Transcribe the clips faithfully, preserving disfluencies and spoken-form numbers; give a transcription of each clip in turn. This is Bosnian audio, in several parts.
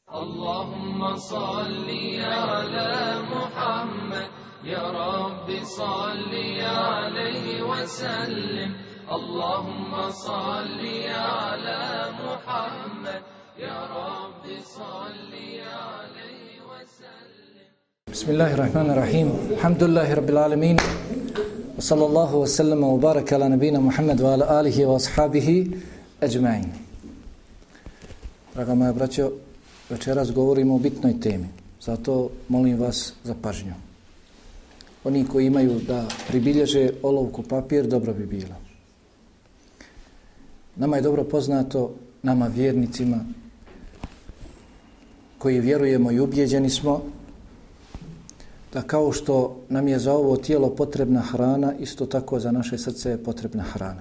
Allahumma salli ala Muhammad, ya Rabbi salli alayhi wa sallim. Allahumma salli ala Muhammad, ya Rabbi salli alayhi wa sallim. Bismillahirrahmanirrahim. Alhamdulillahi rabbil alamin. Wa sallallahu wa sallama wa baraka ala nabina Muhammad wa ala alihi wa ashabihi ajma'in. Draga moja braćo, večeras govorimo o bitnoj temi, zato molim vas za pažnju. Oni koji imaju da pribilježe olovku papir, dobro bi bilo. Nama je dobro poznato, nama vjernicima, koji vjerujemo i ubijeđeni smo, da kao što nam je za ovo tijelo potrebna hrana, isto tako za naše srce je potrebna hrana.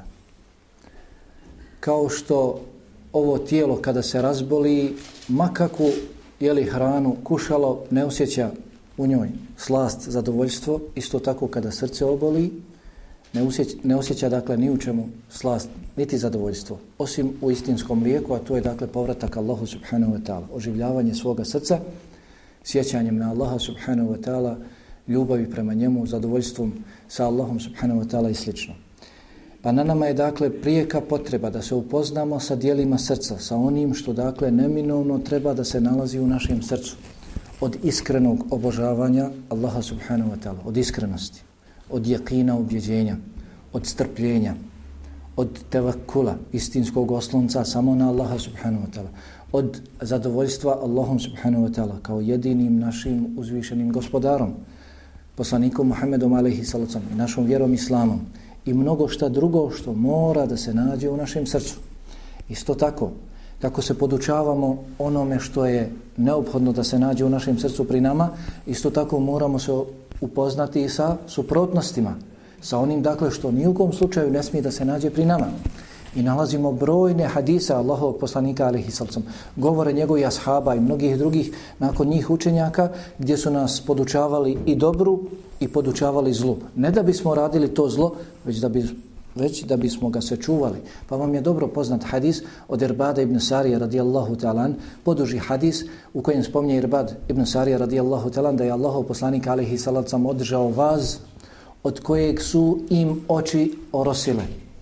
Kao što ovo tijelo kada se razboli, makakvu jeli hranu kušalo, ne osjeća u njoj slast, zadovoljstvo, isto tako kada srce oboli, ne osjeća, ne osjeća dakle ni u čemu slast, niti zadovoljstvo, osim u istinskom lijeku, a to je dakle povratak Allahu subhanahu wa ta'ala, oživljavanje svoga srca, sjećanjem na Allaha subhanahu wa ta'ala, ljubavi prema njemu, zadovoljstvom sa Allahom subhanahu wa ta'ala i slično. Pa na nama je dakle prijeka potreba da se upoznamo sa dijelima srca, sa onim što dakle neminovno treba da se nalazi u našem srcu. Od iskrenog obožavanja Allaha subhanahu wa ta'ala, od iskrenosti, od jekina ubjeđenja, od strpljenja, od tevakula, istinskog oslonca samo na Allaha subhanahu wa ta'ala, od zadovoljstva Allahom subhanahu wa ta'ala kao jedinim našim uzvišenim gospodarom, poslanikom Muhammedom alejhi salatu i našom vjerom islamom, i mnogo šta drugo što mora da se nađe u našem srcu. Isto tako, kako se podučavamo onome što je neophodno da se nađe u našem srcu pri nama, isto tako moramo se upoznati i sa suprotnostima, sa onim dakle što ni u kom slučaju ne smije da se nađe pri nama. I nalazimo brojne hadise Allahovog poslanika alejhi salatu govore njegovih ashaba i mnogih drugih nakon njih učenjaka gdje su nas podučavali i dobru i podučavali zlu. Ne da bismo radili to zlo, već da, bi, već da bismo ga sačuvali. Pa vam je dobro poznat hadis od Irbada ibn Sarija radijallahu ta'ala, poduži hadis u kojem spominje Irbad ibn Sarija radijallahu ta'ala da je Allahov poslanik alejhi salatu održao vaz od kojeg su im oči orosile.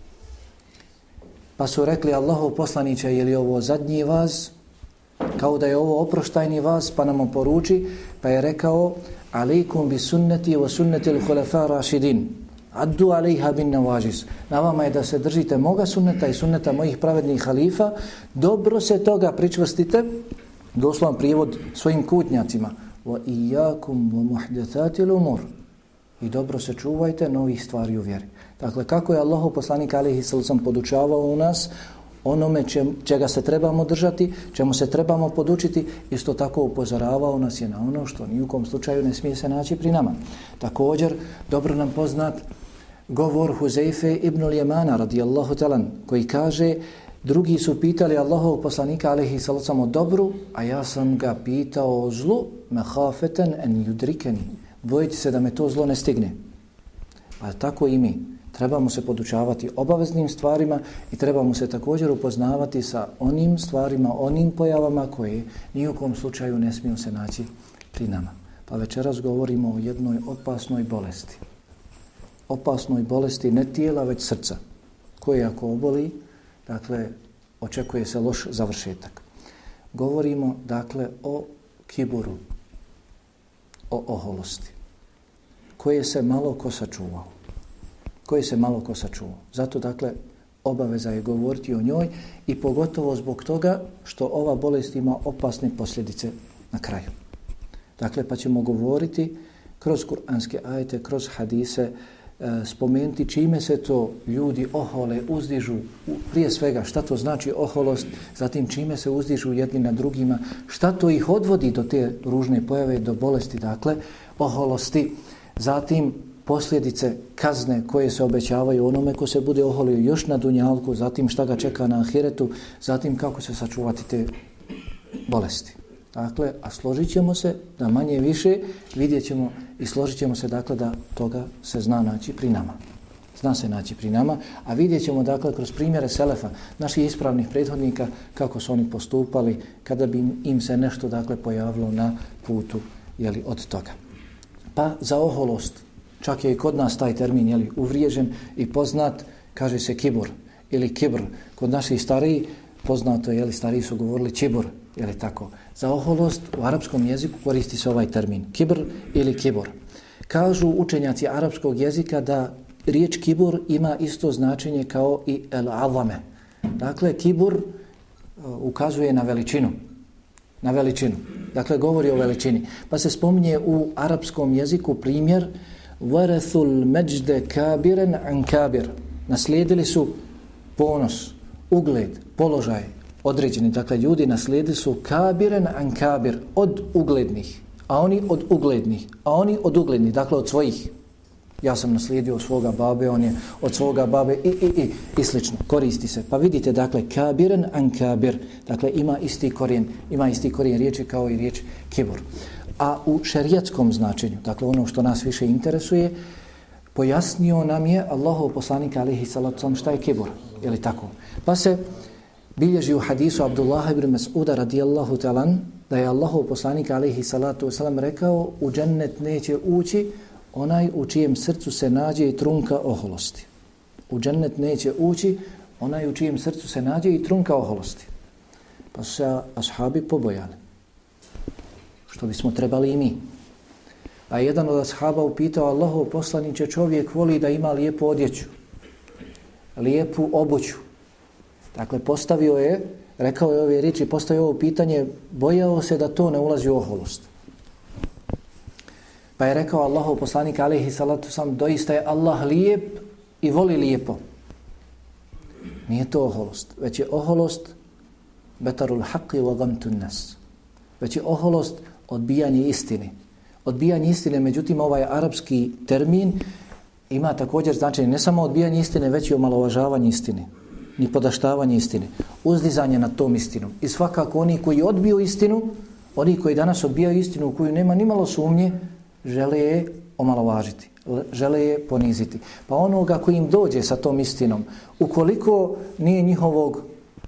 Pa su rekli Allahov poslaniče, je li ovo zadnji vaz? Kao da je ovo oproštajni vaz, pa nam poruči, pa je rekao alejkum bi sunnati wa sunnati al-khulafa rašidin. Addu alejha bin nawajiz. Na vama je da se držite moga sunneta i sunneta mojih pravednih halifa, dobro se toga pričvrstite, doslovan prijevod svojim kutnjacima. Wa iyyakum wa muhdathati al-umur. I dobro se čuvajte novih stvari u vjeri. Dakle, kako je Allahov poslanik alejhi salatu podučavao u nas onome če, čega se trebamo držati, čemu se trebamo podučiti, isto tako upozoravao nas je na ono što ni u kom slučaju ne smije se naći pri nama. Također, dobro nam poznat govor Huzeife ibn al-Jemana radijallahu ta'ala, koji kaže, drugi su pitali Allahovog poslanika alejhi salatu o dobru, a ja sam ga pitao o zlu, mehafeten en yudrikeni, bojeći se da me to zlo ne stigne. Pa tako i mi. Trebamo se podučavati obaveznim stvarima i trebamo se također upoznavati sa onim stvarima, onim pojavama koje ni u kom slučaju ne smiju se naći pri nama. Pa večeras govorimo o jednoj opasnoj bolesti. Opasnoj bolesti ne tijela, već srca, koje ako oboli, dakle, očekuje se loš završetak. Govorimo, dakle, o kiburu, o oholosti, koje se malo ko sačuvao. koje se malo ko sačuvao. Zato, dakle, obaveza je govoriti o njoj i pogotovo zbog toga što ova bolest ima opasne posljedice na kraju. Dakle, pa ćemo govoriti kroz kuranske ajete, kroz hadise, e, spomenuti čime se to ljudi ohole, uzdižu, prije svega šta to znači oholost, zatim čime se uzdižu jedni na drugima, šta to ih odvodi do te ružne pojave, do bolesti, dakle, oholosti, zatim posljedice kazne koje se obećavaju onome ko se bude oholio još na dunjalku, zatim šta ga čeka na ahiretu, zatim kako se sačuvati te bolesti. Dakle, a složit ćemo se da manje više vidjet ćemo i složit ćemo se dakle da toga se zna naći pri nama. Zna se naći pri nama, a vidjet ćemo dakle kroz primjere selefa, naših ispravnih prethodnika, kako su oni postupali kada bi im se nešto dakle pojavilo na putu jeli, od toga. Pa za oholost, čak je i kod nas taj termin jeli, uvriježen i poznat, kaže se kibur ili kibr. Kod naših stariji poznato je, jeli, stariji su govorili čibur, jeli tako. Za oholost u arapskom jeziku koristi se ovaj termin, kibr ili kibur. Kažu učenjaci arapskog jezika da riječ kibur ima isto značenje kao i el-azame. Dakle, kibur ukazuje na veličinu. Na veličinu. Dakle, govori o veličini. Pa se spominje u arapskom jeziku primjer وَرَثُ الْمَجْدَ كَابِرًا عَنْ كَابِرًا. Naslijedili su ponos, ugled, položaj određeni. Dakle, ljudi naslijedili su kabiren an kabir, od uglednih, a oni od uglednih, a oni od uglednih, dakle od svojih. Ja sam naslijedio od svoga babe, on je od svoga babe i, i, i, i slično. Koristi se. Pa vidite, dakle, kabiren an kabir, dakle, ima isti korijen, ima isti korijen riječi kao i riječ kibur. A u šerijatskom značenju, dakle, ono što nas više interesuje, pojasnio nam je Allahov poslanik alejhi salatu vesselam šta je kibur, je li tako? Pa se bilježi u hadisu Abdullah ibn Mas'uda radijallahu ta'ala da je Allahov poslanik alejhi salatu vesselam rekao u džennet neće ući onaj u čijem srcu se nađe i trunka oholosti. U džennet neće ući onaj u čijem srcu se nađe i trunka oholosti. Pa su se ashabi pobojali. Što bismo trebali i mi. Pa je jedan od ashaba upitao Allahov poslaniče, čovjek voli da ima lijepu odjeću, lijepu obuću. Dakle, postavio je, rekao je ove riječi, postavio ovo pitanje, bojao se da to ne ulazi u oholost. Pa je rekao Allahov poslanik alejhi salatu vesselam, doista je Allah lijep i voli lijepo. Nije to oholost, već je oholost betarul haqqi wa gamtun nas. Već je oholost odbijanje istine. Odbijanje istine, međutim, ovaj arapski termin ima također značenje ne samo odbijanje istine, već i omalovažavanje istine, ni podaštavanje istine, uzdizanje nad tom istinom. I svakako oni koji odbiju istinu, oni koji danas odbijaju istinu u koju nema nimalo sumnje, žele je omalovažiti, žele je poniziti. Pa onoga koji im dođe sa tom istinom, ukoliko nije njihovog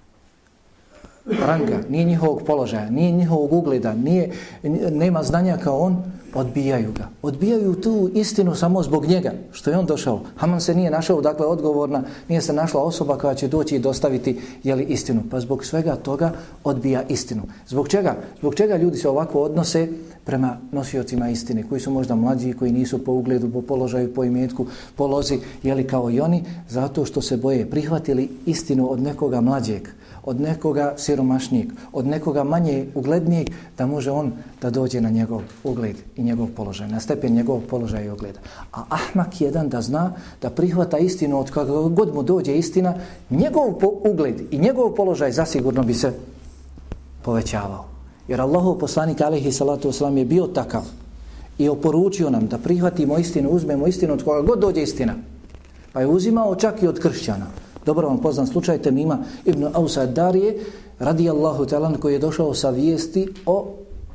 ranga, nije njihovog položaja, nije njihovog ugleda, nije, nema znanja kao on, odbijaju ga. Odbijaju tu istinu samo zbog njega, što je on došao. Haman se nije našao, dakle, odgovorna, nije se našla osoba koja će doći i dostaviti jeli, istinu. Pa zbog svega toga odbija istinu. Zbog čega? Zbog čega ljudi se ovako odnose prema nosiocima istine, koji su možda mlađi, koji nisu po ugledu, po položaju, po imetku, po lozi, jeli kao i oni, zato što se boje prihvatili istinu od nekoga mlađeg, od nekoga siromašnijeg, od nekoga manje uglednijeg, da može on da dođe na njegov ugled i njegov položaj, na stepen njegovog položaja i ugleda. A ahmak jedan da zna da prihvata istinu od kako god mu dođe istina, njegov ugled i njegov položaj zasigurno bi se povećavao. Jer Allahov poslanik alejhi salatu vesselam je bio takav i oporučio nam da prihvatimo istinu, uzmemo istinu od koga god dođe istina. Pa je uzimao čak i od kršćana. Dobro vam poznat slučaj Temima ibn Ausa Darije radijallahu ta'ala koji je došao sa vijesti o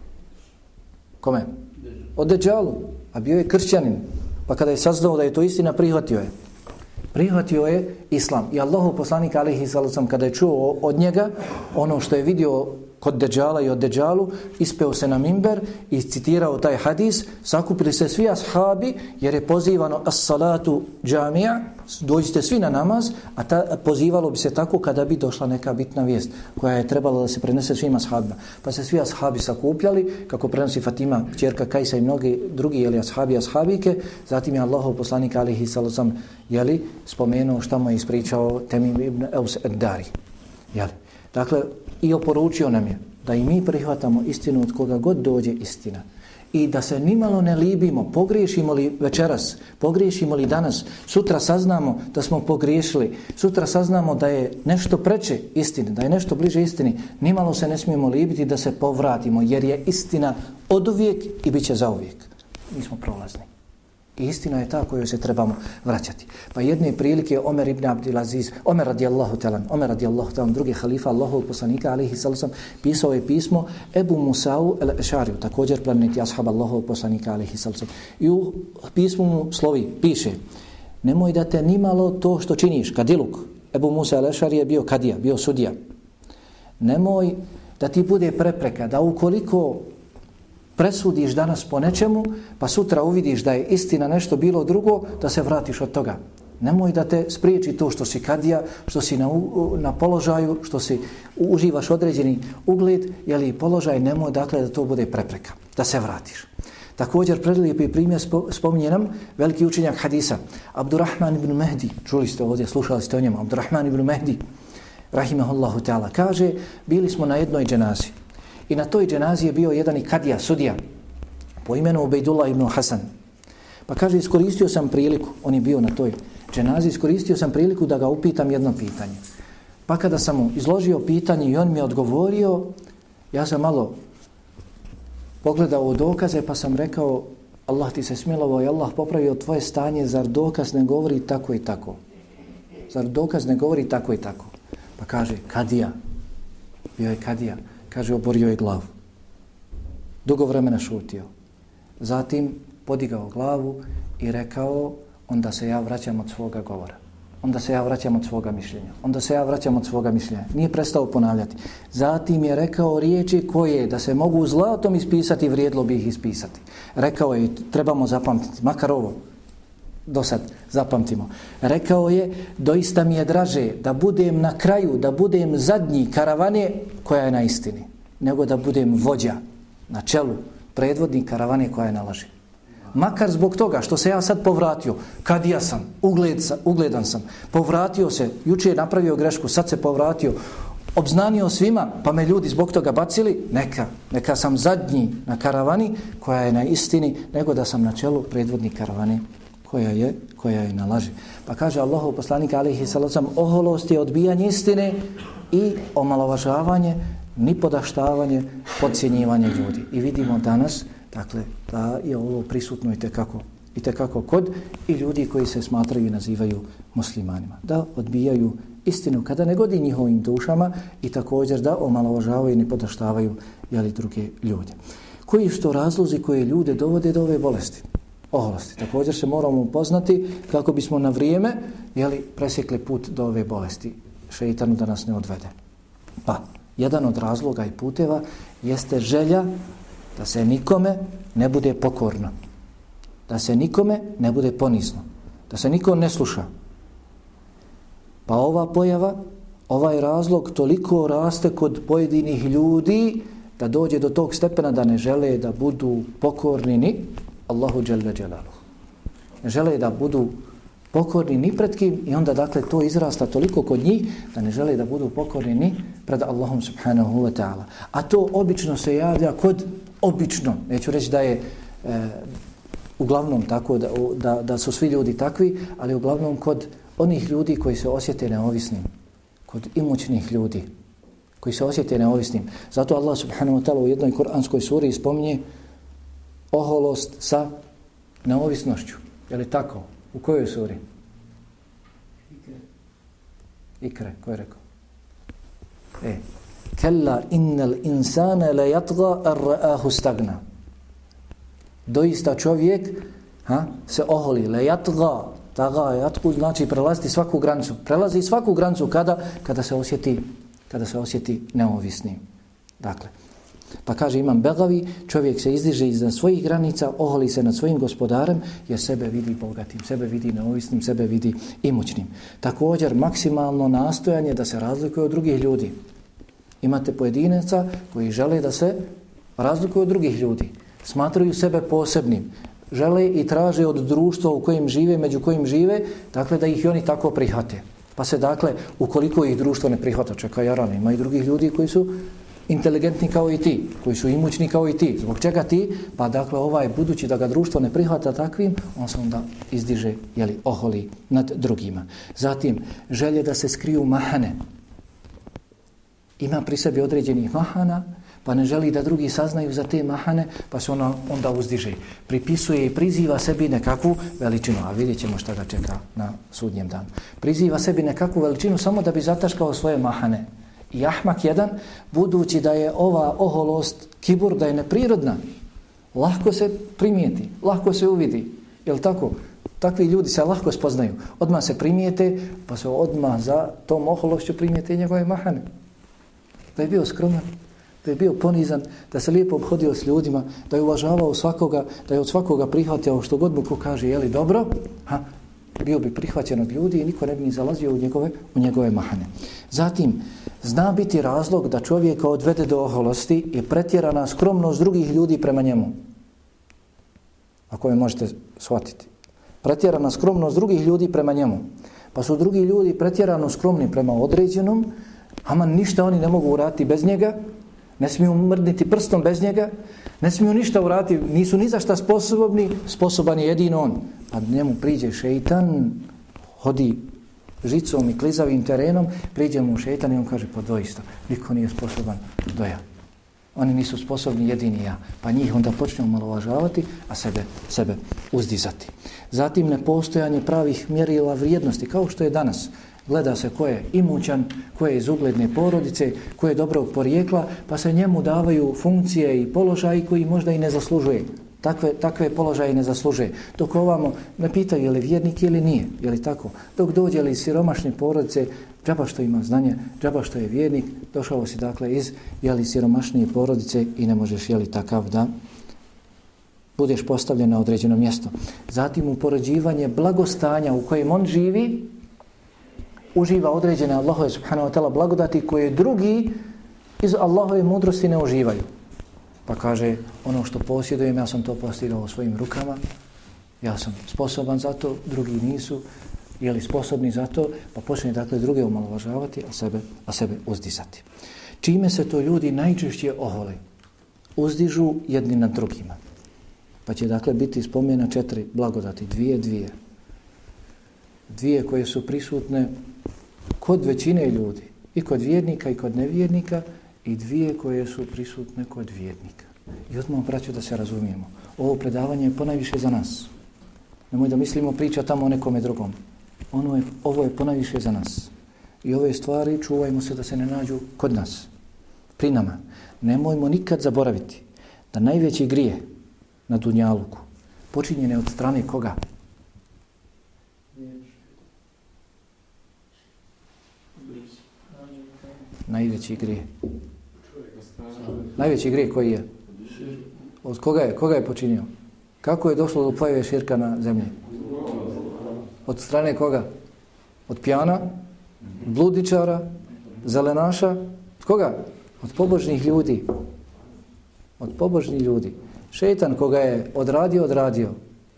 kome? O Dejjalu, a bio je kršćanin. Pa kada je saznao da je to istina, prihvatio je. Prihvatio je islam. I Allahov poslanik alejhi salatu vesselam kada je čuo od njega ono što je vidio kod Dejjala i od Dejjalu, ispeo se na mimber i citirao taj hadis, sakupili se svi ashabi jer je pozivano as-salatu džamija, dođite svi na namaz, a ta, pozivalo bi se tako kada bi došla neka bitna vijest koja je trebala da se prenese svim ashabima. Pa se svi ashabi sakupljali, kako prenosi Fatima, kćerka Kajsa i mnogi drugi jeli ashabi i ashabike, zatim je Allahov poslanik alejhi salatu vesselam jeli spomenuo šta mu je ispričao Temim ibn Aus ad-Dari. Jeli. Dakle, i oporučio nam je da i mi prihvatamo istinu od koga god dođe istina. I da se nimalo ne libimo, pogriješimo li večeras, pogriješimo li danas, sutra saznamo da smo pogriješili, sutra saznamo da je nešto preče istini, da je nešto bliže istini, nimalo se ne smijemo libiti da se povratimo, jer je istina oduvijek i bit će zauvijek. Mi smo prolazni. I istina je ta kojoj se trebamo vraćati. Pa jedne prilike Omer ibn Abdulaziz, Omer radijallahu ta'ala, Omer radijallahu ta'ala, drugi halifa Allahov poslanika alejhi salatu vesselam, pisao je pismo Ebu Musa'u el-Ešariju, također plemeniti ashab Allahov poslanika alejhi salatu vesselam. I u pismu mu slovi, piše: Nemoj da te nimalo to što činiš, kadiluk. Ebu Musa al-Ešari je bio kadija, bio sudija. Nemoj da ti bude prepreka, da ukoliko presudiš danas po nečemu, pa sutra uvidiš da je istina nešto bilo drugo, da se vratiš od toga. Nemoj da te spriječi to što si kadija, što si na, na položaju, što si uživaš određeni ugled, jeli položaj, nemoj dakle da to bude prepreka, da se vratiš. Također prelijepi primjer spominje nam veliki učenjak hadisa, Abdurrahman ibn Mehdi, čuli ste ovdje, slušali ste o njemu, Abdurrahman ibn Mehdi, rahimahullahu ta'ala, kaže, bili smo na jednoj dženazi i na toj dženazi je bio jedan i kadija, sudija, po imenu Ubejdullah ibn Hasan. Pa kaže, iskoristio sam priliku, on je bio na toj dženazi, iskoristio sam priliku da ga upitam jedno pitanje. Pa kada sam mu izložio pitanje i on mi je odgovorio, ja sam malo pogledao u dokaze pa sam rekao, Allah ti se smilovao i Allah popravio tvoje stanje, zar dokaz ne govori tako i tako? Zar dokaz ne govori tako i tako? Pa kaže, kadija, bio je kadija, kaže, oborio je glavu. Dugo vremena šutio. Zatim podigao glavu i rekao, onda se ja vraćam od svoga govora. Onda se ja vraćam od svoga mišljenja. Onda se ja vraćam od svoga mišljenja. Nije prestao ponavljati. Zatim je rekao riječi koje da se mogu zlatom ispisati, vrijedlo bi ih ispisati. Rekao je, trebamo zapamtiti, makar ovo do sad zapamtimo. Rekao je, doista mi je draže da budem na kraju, da budem zadnji karavane koja je na istini, nego da budem vođa na čelu, predvodnik karavane koja je na laži. Makar zbog toga što se ja sad povratio, kadija sam, ugled sa, ugledan sam, povratio se, juče je napravio grešku, sad se povratio, obznanio svima, pa me ljudi zbog toga bacili, neka, neka sam zadnji na karavani koja je na istini, nego da sam na čelu predvodnik karavane koja je, koja je na laži. Pa kaže Allahov poslanik alejhi salatu oholost je odbijanje istine i omalovažavanje, nipodaštavanje, podcjenjivanje ljudi. I vidimo danas, dakle, da je ovo prisutno i tekako, i tekako kod i ljudi koji se smatraju i nazivaju muslimanima. Da odbijaju istinu kada ne godi njihovim dušama i također da omalovažavaju i nipodaštavaju jeli, druge ljude. Koji su to razlozi koje ljude dovode do ove bolesti? Oholosti. Također se moramo upoznati kako bismo na vrijeme jeli, presjekli put do ove bolesti. Šeitanu da nas ne odvede. Pa, jedan od razloga i puteva jeste želja da se nikome ne bude pokorno. Da se nikome ne bude ponizno. Da se nikom ne sluša. Pa ova pojava, ovaj razlog toliko raste kod pojedinih ljudi da dođe do tog stepena da ne žele da budu pokorni ni Allahu dželle dželaluhu. Ne žele da budu pokorni ni pred kim i onda dakle to izrasta toliko kod njih da ne žele da budu pokorni ni pred Allahom subhanahu wa ta'ala. A to obično se javlja kod, obično, neću reći da je e, uglavnom tako, da, da, da su svi ljudi takvi, ali uglavnom kod onih ljudi koji se osjete neovisnim, kod imućnih ljudi koji se osjete neovisnim. Zato Allah subhanahu wa ta'ala u jednoj kuranskoj suri spominje oholost sa neovisnošću. Je li tako? U kojoj suri? Ikre. Ikre, ko je rekao? E. Kalla innal insana la yatgha ar ra'ahu stagna. Doista čovjek ha, se oholi. La yatgha. Taga, yatgha znači prelaziti svaku granicu. Prelazi svaku granicu kada, kada se osjeti, kada se osjeti neovisnim. Dakle, pa kaže Imam Begavi, čovjek se izdiže iznad svojih granica, oholi se nad svojim gospodarem jer sebe vidi bogatim, sebe vidi neovisnim, sebe vidi imućnim. Također maksimalno nastojanje da se razlikuje od drugih ljudi. Imate pojedinaca koji žele da se razlikuju od drugih ljudi. Smatraju sebe posebnim. Žele i traže od društva u kojem žive, među kojim žive, dakle da ih i oni tako prihvate. Pa se dakle, ukoliko ih društvo ne prihvata, čekaj jarane, ima i drugih ljudi koji su inteligentni kao i ti, koji su imućni kao i ti. Zbog čega ti? Pa dakle ovaj, budući da ga društvo ne prihvata takvim, on se onda izdiže, jeli, oholi nad drugima. Zatim, želje da se skriju mahane. Ima pri sebi određenih mahana, pa ne želi da drugi saznaju za te mahane, pa se ona onda uzdiže. Pripisuje i priziva sebi nekakvu veličinu, a vidjet ćemo šta ga čeka na sudnjem danu. Priziva sebi nekakvu veličinu samo da bi zataškao svoje mahane. I ahmak jedan, budući da je ova oholost, kibur, da je neprirodna, lahko se primijeti, lahko se uvidi. Jel tako? Takvi ljudi se lahko spoznaju. Odmah se primijete, pa se odmah za tom ohološću primijete njegove mahane. Da je bio skroman, da je bio ponizan, da se lijepo obhodio s ljudima, da je uvažavao svakoga, da je od svakoga prihvatio što god mu ko kaže, je li dobro, ha, bio bi prihvaćen od ljudi i niko ne bi ni zalazio u njegove, u njegove mahane. Zatim, zna biti razlog da čovjeka odvede do oholosti i pretjerana skromnost drugih ljudi prema njemu. Ako me možete shvatiti. Pretjerana skromnost drugih ljudi prema njemu. Pa su drugi ljudi pretjerano skromni prema određenom, aman ništa oni ne mogu uraditi bez njega, ne smiju mrdniti prstom bez njega, ne smiju ništa uraditi, nisu ni za šta sposobni, sposoban je jedino on. A njemu priđe šeitan, hodi žicom i klizavim terenom, priđe mu šeitan i on kaže, pa doista, niko nije sposoban do ja. Oni nisu sposobni, jedini ja. Pa njih onda počne omalovažavati, a sebe, sebe uzdizati. Zatim nepostojanje pravih mjerila vrijednosti, kao što je danas. Gleda se ko je imućan, ko je iz ugledne porodice, ko je dobrog porijekla, pa se njemu davaju funkcije i položaji koji možda i ne zaslužuje. Takve, takve položaje ne zaslužuje. Dok ovamo ne pitaju je li vjernik ili nije, je li tako? Dok dođe li iz siromašne porodice, džaba što ima znanje, džaba što je vjernik, došao si dakle iz jeli, siromašnije porodice i ne možeš jeli takav da budeš postavljen na određeno mjesto. Zatim upoređivanje blagostanja u kojem on živi, uživa određene Allahove subhanahu wa ta'ala blagodati koje drugi iz Allahove mudrosti ne uživaju. Pa kaže, ono što posjedujem, ja sam to postigao svojim rukama, ja sam sposoban za to, drugi nisu, jeli sposobni za to, pa počne dakle druge omalovažavati, a sebe, a sebe uzdizati. Čime se to ljudi najčešće ohole? Uzdižu jedni nad drugima. Pa će dakle biti spomena četiri blagodati, dvije, dvije. Dvije koje su prisutne kod većine ljudi, i kod vjernika i kod nevjernika, i dvije koje su prisutne kod vjernika. I odmah braću da se razumijemo. Ovo predavanje je ponajviše za nas. Nemoj da mislimo priča tamo o nekome drugom. Ono je, ovo je ponajviše za nas. I ove stvari čuvajmo se da se ne nađu kod nas, pri nama. Nemojmo nikad zaboraviti da najveći grije na dunjaluku počinjene od strane koga? Najveći grije. Najveći grije koji je? Od koga je? Koga je počinio? Kako je došlo do pojave širka na zemlji? Od strane koga? Od pijana? Bludičara? Zelenaša? Od koga? Od pobožnih ljudi. Od pobožnih ljudi. Šejtan koga je odradio, odradio.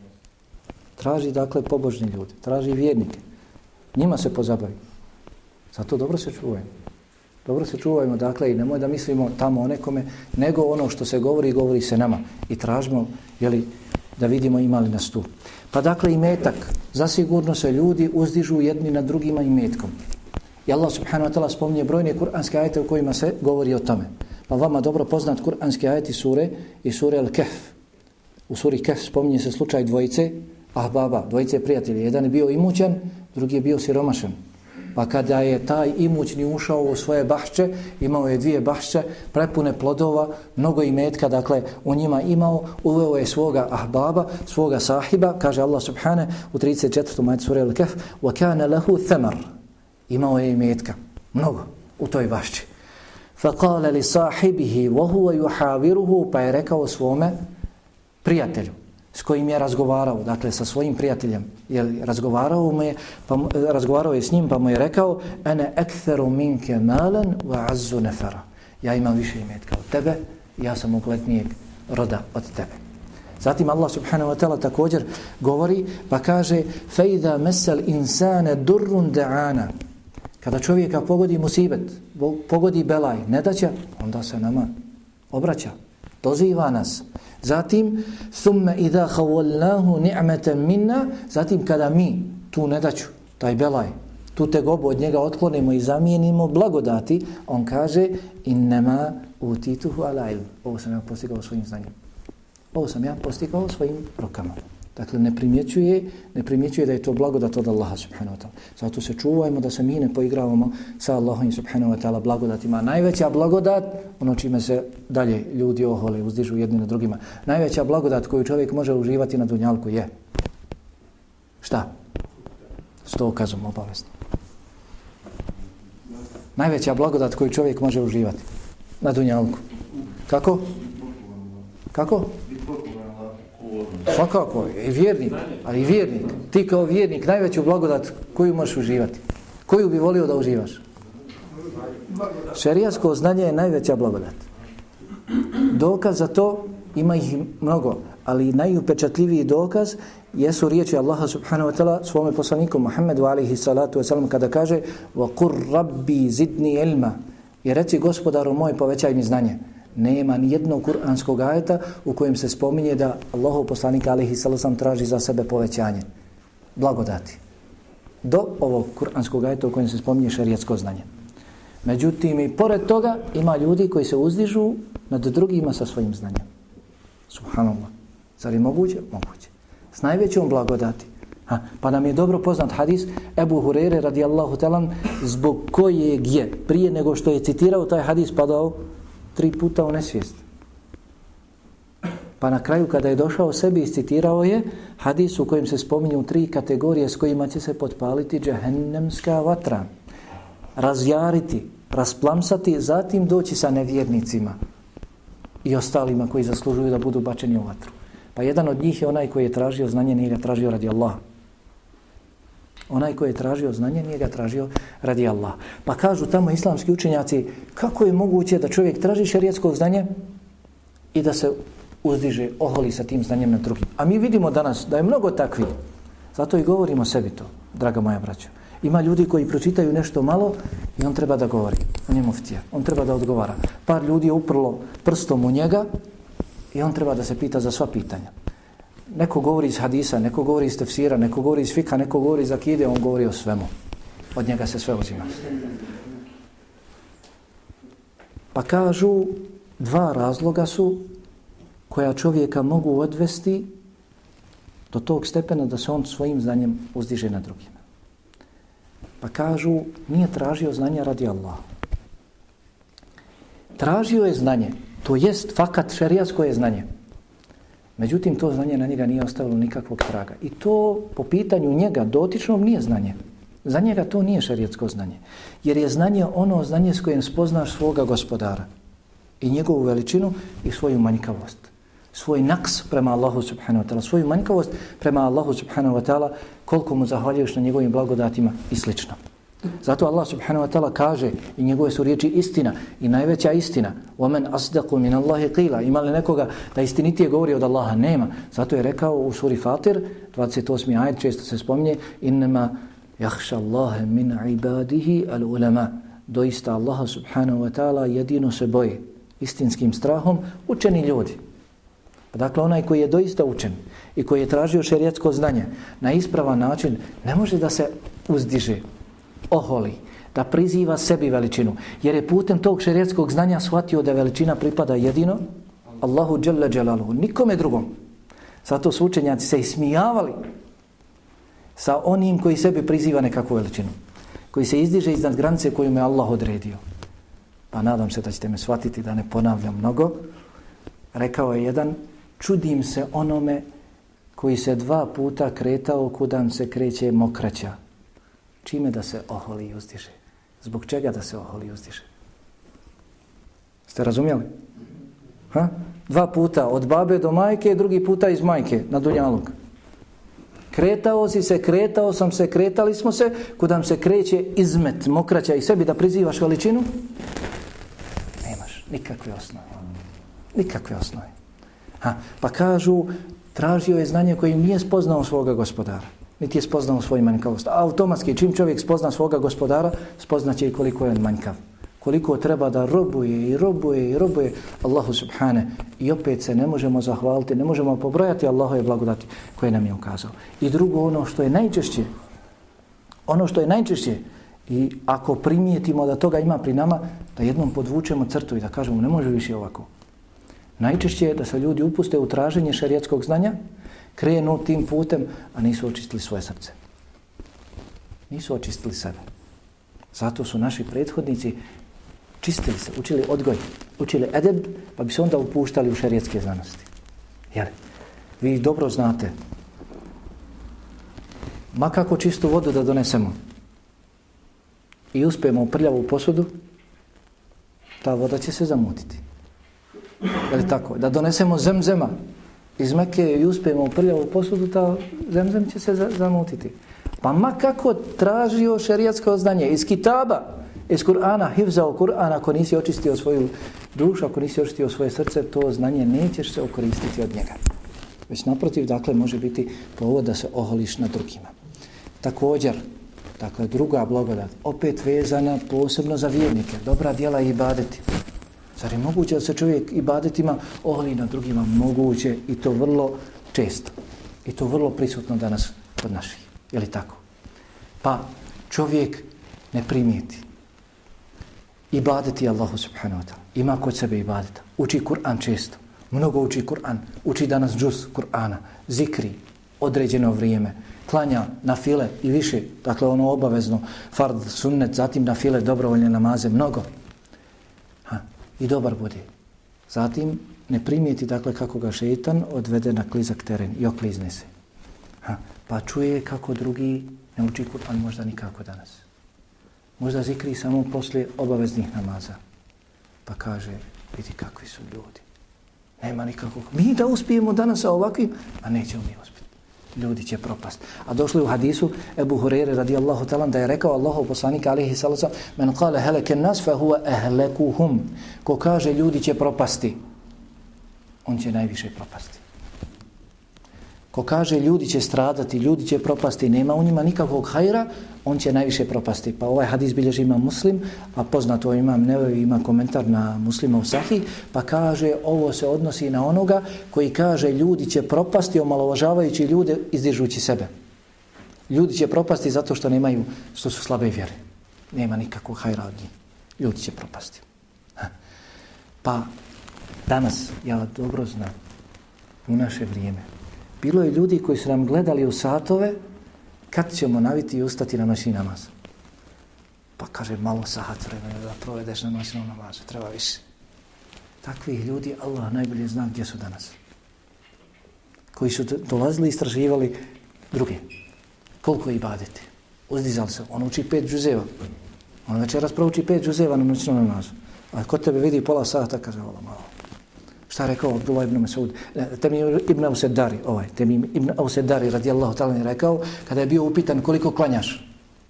Traži dakle pobožni ljudi. Traži vjernike. Njima se pozabavi. Zato dobro se čuvajmo. Dobro se čuvajmo, dakle, i nemoj da mislimo tamo o nekome, nego ono što se govori, govori se nama. I tražimo, jeli, da vidimo ima li nas tu. Pa dakle, i metak. Zasigurno se ljudi uzdižu jedni nad drugima i metkom. I Allah subhanahu wa ta'ala spominje brojne kuranske ajete u kojima se govori o tome. Pa vama dobro poznat kuranski ajeti sure i sure Al-Kahf. U suri Kahf spominje se slučaj dvojice, ahbaba, dvojice prijatelji. Jedan je bio imućan, drugi je bio siromašan. Pa kada je taj imućni ušao u svoje bahče, imao je dvije bahče, prepune plodova, mnogo imetka, dakle u njima imao, uveo je svoga ahbaba, svoga sahiba, kaže Allah subhane u trideset četvrtom ajetu sure Al-Kahf, وَكَانَ لَهُ ثَمَرْ. Imao je imetka, mnogo, u toj bahči. فَقَالَ لِصَاحِبِهِ وَهُوَ يُحَاوِرُهُ. Pa je rekao svome prijatelju s kojim je razgovarao, dakle sa svojim prijateljem, jer razgovarao mu je, pa mu, razgovarao je s njim, pa mu je rekao: "Ana aktharu minka malan wa azzu nafara." Ja imam više imetka od tebe, ja sam uglednijeg roda od tebe. Zatim Allah subhanahu wa ta'ala također govori, pa kaže: "Fa idha masal insana durrun da'ana." Kada čovjeka pogodi musibet, pogodi belaj, nedaća, onda se nama obraća, doziva nas. Zatim, thumma idha khawalnahu ni'matan minna, zatim kada mi tu nedaću, taj belaj, tu tegobu od njega otklonimo i zamijenimo blagodati, on kaže: "Innama utituhu ala ilm." Ovo sam ja postigao svojim znanjem. Ovo sam ja postigao svojim rukama. Dakle, ne primjećuje, ne primjećuje da je to blagodat od Allaha subhanahu wa ta'ala. Zato se čuvajmo da se mi ne poigravamo sa Allahom subhanahu wa ta'ala blagodatima. Najveća blagodat, ono čime se dalje ljudi ohole, uzdižu jedni na drugima. Najveća blagodat koju čovjek može uživati na dunjalku je Šta? S dokazom obavezno. Najveća blagodat koju čovjek može uživati na dunjalku. Kako? Kako? Svakako, i vjernik, ali i vjernik. Ti kao vjernik najveću blagodat koju možeš uživati. Koju bi volio da uživaš? Šerijatsko znanje je najveća blagodat. Dokaz za to ima ih mnogo, ali najupečatljiviji dokaz jesu riječi Allaha subhanahu wa ta'ala svome poslaniku Muhammedu alaihi salatu wasalam kada kaže وَقُرْ رَبِّي زِدْنِي ilma i reci gospodaru moj povećaj mi znanje. Nema ni jednog kuranskog ajeta u kojem se spominje da Allahov poslanik alaihi salatu wasalam traži za sebe povećanje blagodati. Do ovog kuranskog ajeta u kojem se spominje šerijatsko znanje. Međutim, i pored toga ima ljudi koji se uzdižu nad drugima sa svojim znanjem. Subhanallah. Zar je moguće? Moguće. S najvećom blagodati. Ha, pa nam je dobro poznat hadis Ebu Hurere radijallahu talan zbog kojeg je prije nego što je citirao taj hadis padao tri puta u nesvijest. Pa na kraju kada je došao sebi iscitirao je hadis u kojem se spominju tri kategorije s kojima će se potpaliti džehennemska vatra. Razjariti, rasplamsati, zatim doći sa nevjernicima i ostalima koji zaslužuju da budu bačeni u vatru. Pa jedan od njih je onaj koji je tražio znanje, nije ga tražio radi Allaha. Onaj koji je tražio znanje, nije ga tražio radi Allaha. Pa kažu tamo islamski učenjaci, kako je moguće da čovjek traži šerijatsko znanje i da se uzdiže, oholi sa tim znanjem na drugim. A mi vidimo danas da je mnogo takvi. Zato i govorimo sebi to, draga moja braćo. Ima ljudi koji pročitaju nešto malo i on treba da govori. On je muftija. On treba da odgovara. Par ljudi je uprlo prstom u njega i on treba da se pita za sva pitanja. Neko govori iz hadisa, neko govori iz tefsira, neko govori iz fika, neko govori iz akide, on govori o svemu. Od njega se sve uzima. Pa kažu, dva razloga su koja čovjeka mogu odvesti do tog stepena da se on svojim znanjem uzdiže na drugima. Pa kažu, nije tražio znanje radi Allaha. Tražio je znanje, to jest fakat šerijatsko je znanje. Međutim, to znanje na njega nije ostavilo nikakvog traga. I to po pitanju njega dotičnog nije znanje. Za njega to nije šerijatsko znanje. Jer je znanje ono znanje s kojim spoznaš svoga gospodara i njegovu veličinu i svoju manjkavost. Svoj naks prema Allahu subhanahu wa ta'ala, svoju manjkavost prema Allahu subhanahu wa ta'ala, koliko mu zahvaljuješ na njegovim blagodatima i slično. Zato Allah subhanahu wa ta'ala kaže i njegove su riječi istina i najveća istina. وَمَنْ أَصْدَقُ مِنَ اللَّهِ قِيلًا. Ima li nekoga da istinitije govori od Allaha? Nema. Zato je rekao u suri Fatir, dvadeset osmi ajet, često se spominje إِنَّمَا يَخْشَ اللَّهَ مِنْ عِبَادِهِ الْعُلَمَا. Doista Allaha subhanahu wa ta'ala jedino se boje istinskim strahom učeni ljudi. Dakle, onaj koji je doista učen i koji je tražio šerijatsko znanje na ispravan način ne može da se uzdiže, oholi, da priziva sebi veličinu. Jer je putem tog šerijatskog znanja shvatio da veličina pripada jedino Allahu dželle dželaluhu, nikome drugom. Zato su učenjaci se ismijavali sa onim koji sebi priziva nekakvu veličinu, koji se izdiže iznad granice koju me Allah odredio. Pa nadam se da ćete me shvatiti da ne ponavljam mnogo. Rekao je jedan, čudim se onome koji se dva puta kretao kudam se kreće mokraća. Čime da se oholi i uzdiže? Zbog čega da se oholi i uzdiže? Ste razumjeli? Ha? Dva puta, od babe do majke, drugi puta iz majke, na dunjaluk. Kretao si se, kretao sam se, kretali smo se, kudam se kreće izmet, mokraća i sebi da prizivaš veličinu? Nemaš nikakve osnove. Nikakve osnove. Ha, pa kažu, tražio je znanje koje nije spoznao svoga gospodara. Niti je spoznao svoju manjkavost. A automatski, čim čovjek spozna svoga gospodara, spoznaće i koliko je on manjkav. Koliko treba da robuje i robuje i robuje Allahu subhane. I opet se ne možemo zahvaliti, ne možemo pobrojati Allahove blagodati koje nam je ukazao. I drugo, ono što je najčešće, ono što je najčešće, i ako primijetimo da toga ima pri nama, da jednom podvučemo crtu i da kažemo ne može više ovako. Najčešće je da se ljudi upuste u traženje šerijatskog znanja, krenu tim putem, a nisu očistili svoje srce. Nisu očistili sebe. Zato su naši prethodnici čistili se, učili odgoj, učili edeb, pa bi se onda upuštali u šerijatske znanosti. Jer vi dobro znate ma kako čistu vodu da donesemo i uspijemo u prljavu posudu, ta voda će se zamutiti. Je li tako? Da donesemo zemzema iz Mekke i uspijemo u prljavu posudu, ta zemzem će se zamutiti. Pa ma kako tražio šerijatsko znanje iz kitaba, iz Kur'ana, hifzao Kur'ana, ako nisi očistio svoju dušu, ako nisi očistio svoje srce, to znanje nećeš se okoristiti od njega. Već naprotiv, dakle, može biti povod da se oholiš na drugima. Također, dakle, druga blagodat, opet vezana posebno za vjernike, dobra djela i ibadeti. Zar je moguće da se čovjek ibadetima oholi na drugima? Moguće i to vrlo često. I to vrlo prisutno danas kod naših. Je li tako? Pa čovjek ne primijeti ibadeti Allahu subhanahu wa ta'ala. Ima kod sebe ibadeta. Uči Kur'an često. Mnogo uči Kur'an. Uči danas džuz Kur'ana. Zikri određeno vrijeme. Klanja na file i više. Dakle, ono obavezno. Fard, sunnet, zatim na file, dobrovoljne namaze. Mnogo. Ha. I dobar bude. Zatim ne primijeti, dakle, kako ga šeitan odvede na klizak teren i oklizne se. Ha. Pa čuje kako drugi ne uči Kur'an možda nikako danas. Možda zikri samo poslije obaveznih namaza. Pa kaže, vidi kakvi su ljudi. Nema nikakvog. Mi da uspijemo danas sa ovakvim, a nećemo mi uspjeti. Ljudi će propast. A došli u hadisu Ebu Hureyre radijallahu ta'ala da je rekao Allahov poslanik alejhi salatu men qala halaka an-nas fa huwa ahlakuhum. Ko kaže ljudi će propasti, on će najviše propasti. Ko kaže ljudi će stradati, ljudi će propasti, nema u njima nikakvog hajra, on će najviše propasti. Pa ovaj hadis bilježi ima Muslim, a poznato imam Nevevi, ima komentar na Muslima u Sahih, pa kaže ovo se odnosi na onoga koji kaže ljudi će propasti omalovažavajući ljude izdižući sebe. Ljudi će propasti zato što nemaju, što su slabe vjere. Nema nikakvog hajra od njih. Ljudi će propasti. Ha. Pa danas, ja dobro znam, u naše vrijeme, bilo je ljudi koji su nam gledali u satove kad ćemo naviti i ustati na noćni namaz. Pa kaže, malo sat vremena da provedeš na noćnom namazu, treba više. Takvih ljudi, Allah najbolje zna gdje su danas. Koji su dolazili i istraživali druge. Koliko ibadeti. Uzdizali se. On uči pet džuzeva. On večeras prouči pet džuzeva na noćnom namazu. A kod tebe vidi pola sata, kaže, ovo malo. Šta je rekao Abdullah ibn Mas'ud? Temim ibn Ausedari, ovaj, Temim ibn Ausedari radijallahu ta'ala je rekao, kada je bio upitan koliko klanjaš,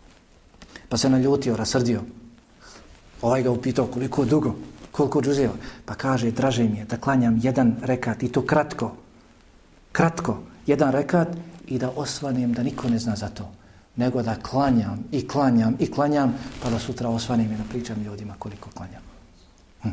pa se naljutio, rasrdio. Ovaj ga upitao koliko dugo, koliko džuzeva. Pa kaže, draže mi je da klanjam jedan rekat i to kratko, kratko, jedan rekat i da osvanem da niko ne zna za to, nego da klanjam i klanjam i klanjam, pa da sutra osvanem i da pričam ljudima koliko klanjam. Hm.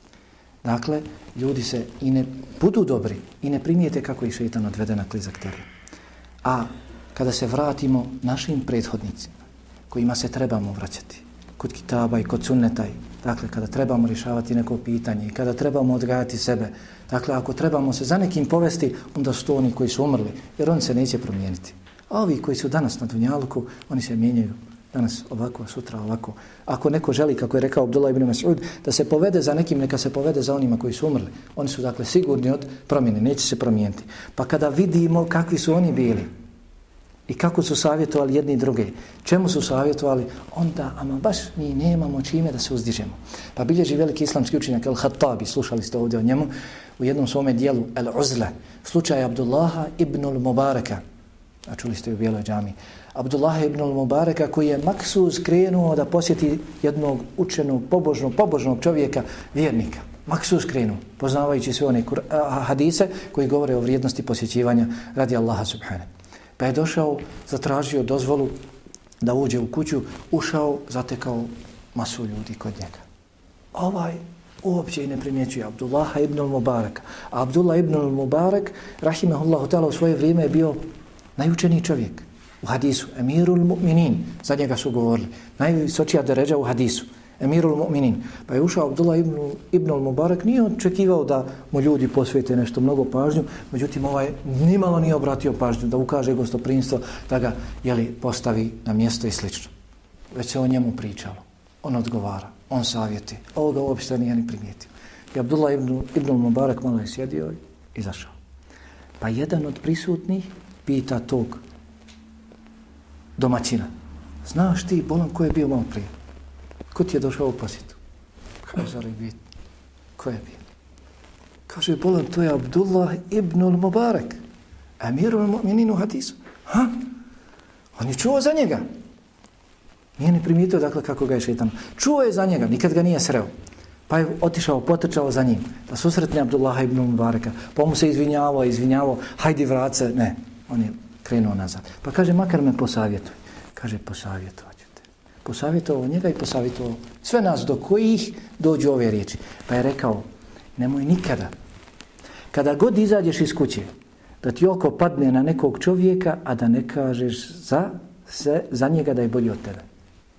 Dakle, ljudi se i ne budu dobri i ne primijete kako ih šeitan odvede na klizak teren. A kada se vratimo našim prethodnicima, kojima se trebamo vraćati, kod kitaba i kod sunneta, dakle, kada trebamo rješavati neko pitanje i kada trebamo odgajati sebe, dakle, ako trebamo se za nekim povesti, onda su to oni koji su umrli, jer oni se neće promijeniti. A ovi koji su danas na dunjaluku, oni se mijenjaju. Danas ovako, sutra ovako. Ako neko želi, kako je rekao Abdullah ibn Mas'ud, da se povede za nekim, neka se povede za onima koji su umrli. Oni su, dakle, sigurni od promjene, neće se promijeniti. Pa kada vidimo kakvi su oni bili i kako su savjetovali jedni i druge, čemu su savjetovali, onda, ama baš mi nemamo čime da se uzdižemo. Pa bilježi veliki islamski učenjak Al-Khattabi, slušali ste ovdje o njemu, u jednom svome dijelu Al-Uzla, slučaj Abdullaha ibn al-Mubaraka, a čuli ste u Bijeloj džami, Abdullah ibn al-Mubaraka koji je maksus krenuo da posjeti jednog učenog, pobožnog, pobožnog čovjeka, vjernika. Maksus krenuo, poznavajući sve one hadise koji govore o vrijednosti posjećivanja radi Allaha subhanahu. Pa je došao, zatražio dozvolu da uđe u kuću, ušao, zatekao masu ljudi kod njega. Ovaj uopće i ne primjećuje Abdullaha ibn al-Mubaraka. A Abdullah ibn al-Mubarak, rahimahullahu ta'ala, u svoje vrijeme je bio najučeniji čovjek. U hadisu, emirul mu'minin, za njega su govorili, najvisočija deređa u hadisu, emirul mu'minin. Pa je ušao Abdullah ibn, ibn al-Mubarak, nije očekivao da mu ljudi posvete nešto mnogo pažnju, međutim ovaj nimalo nije obratio pažnju, da ukaže gostoprinstvo, da ga jeli, postavi na mjesto i slično. Već se o njemu pričalo, on odgovara, on savjeti, ovoga uopšte nije ni primijetio. I Abdullah ibn, ibn al-Mubarak malo je sjedio i izašao. Pa jedan od prisutnih pita tog domaćina. Znaš ti, bolan, ko je bio malo prije? Ko ti je došao u posjetu? Kaže, zar je biti? Ko je bio? Kaže, bolan, to je Abdullah ibnul Mubarak. Amirul mu'minin u hadisu. Ha? On je čuo za njega. Nije ni primijetio, dakle, kako ga je šeitan. Čuo je za njega, nikad ga nije sreo. Pa je otišao, potrčao za njim. Da susretne Abdullaha ibn Mubaraka. Pa mu se izvinjavao, izvinjavao. Hajdi vrat se. Ne, on je krenuo nazad. Pa kaže, makar me posavjetuj. Kaže, posavjetovat ću te. Posavjetovao njega i posavjetovao sve nas do kojih dođu ove riječi. Pa je rekao, nemoj nikada, kada god izađeš iz kuće, da ti oko padne na nekog čovjeka, a da ne kažeš za, se, za njega da je bolji od tebe.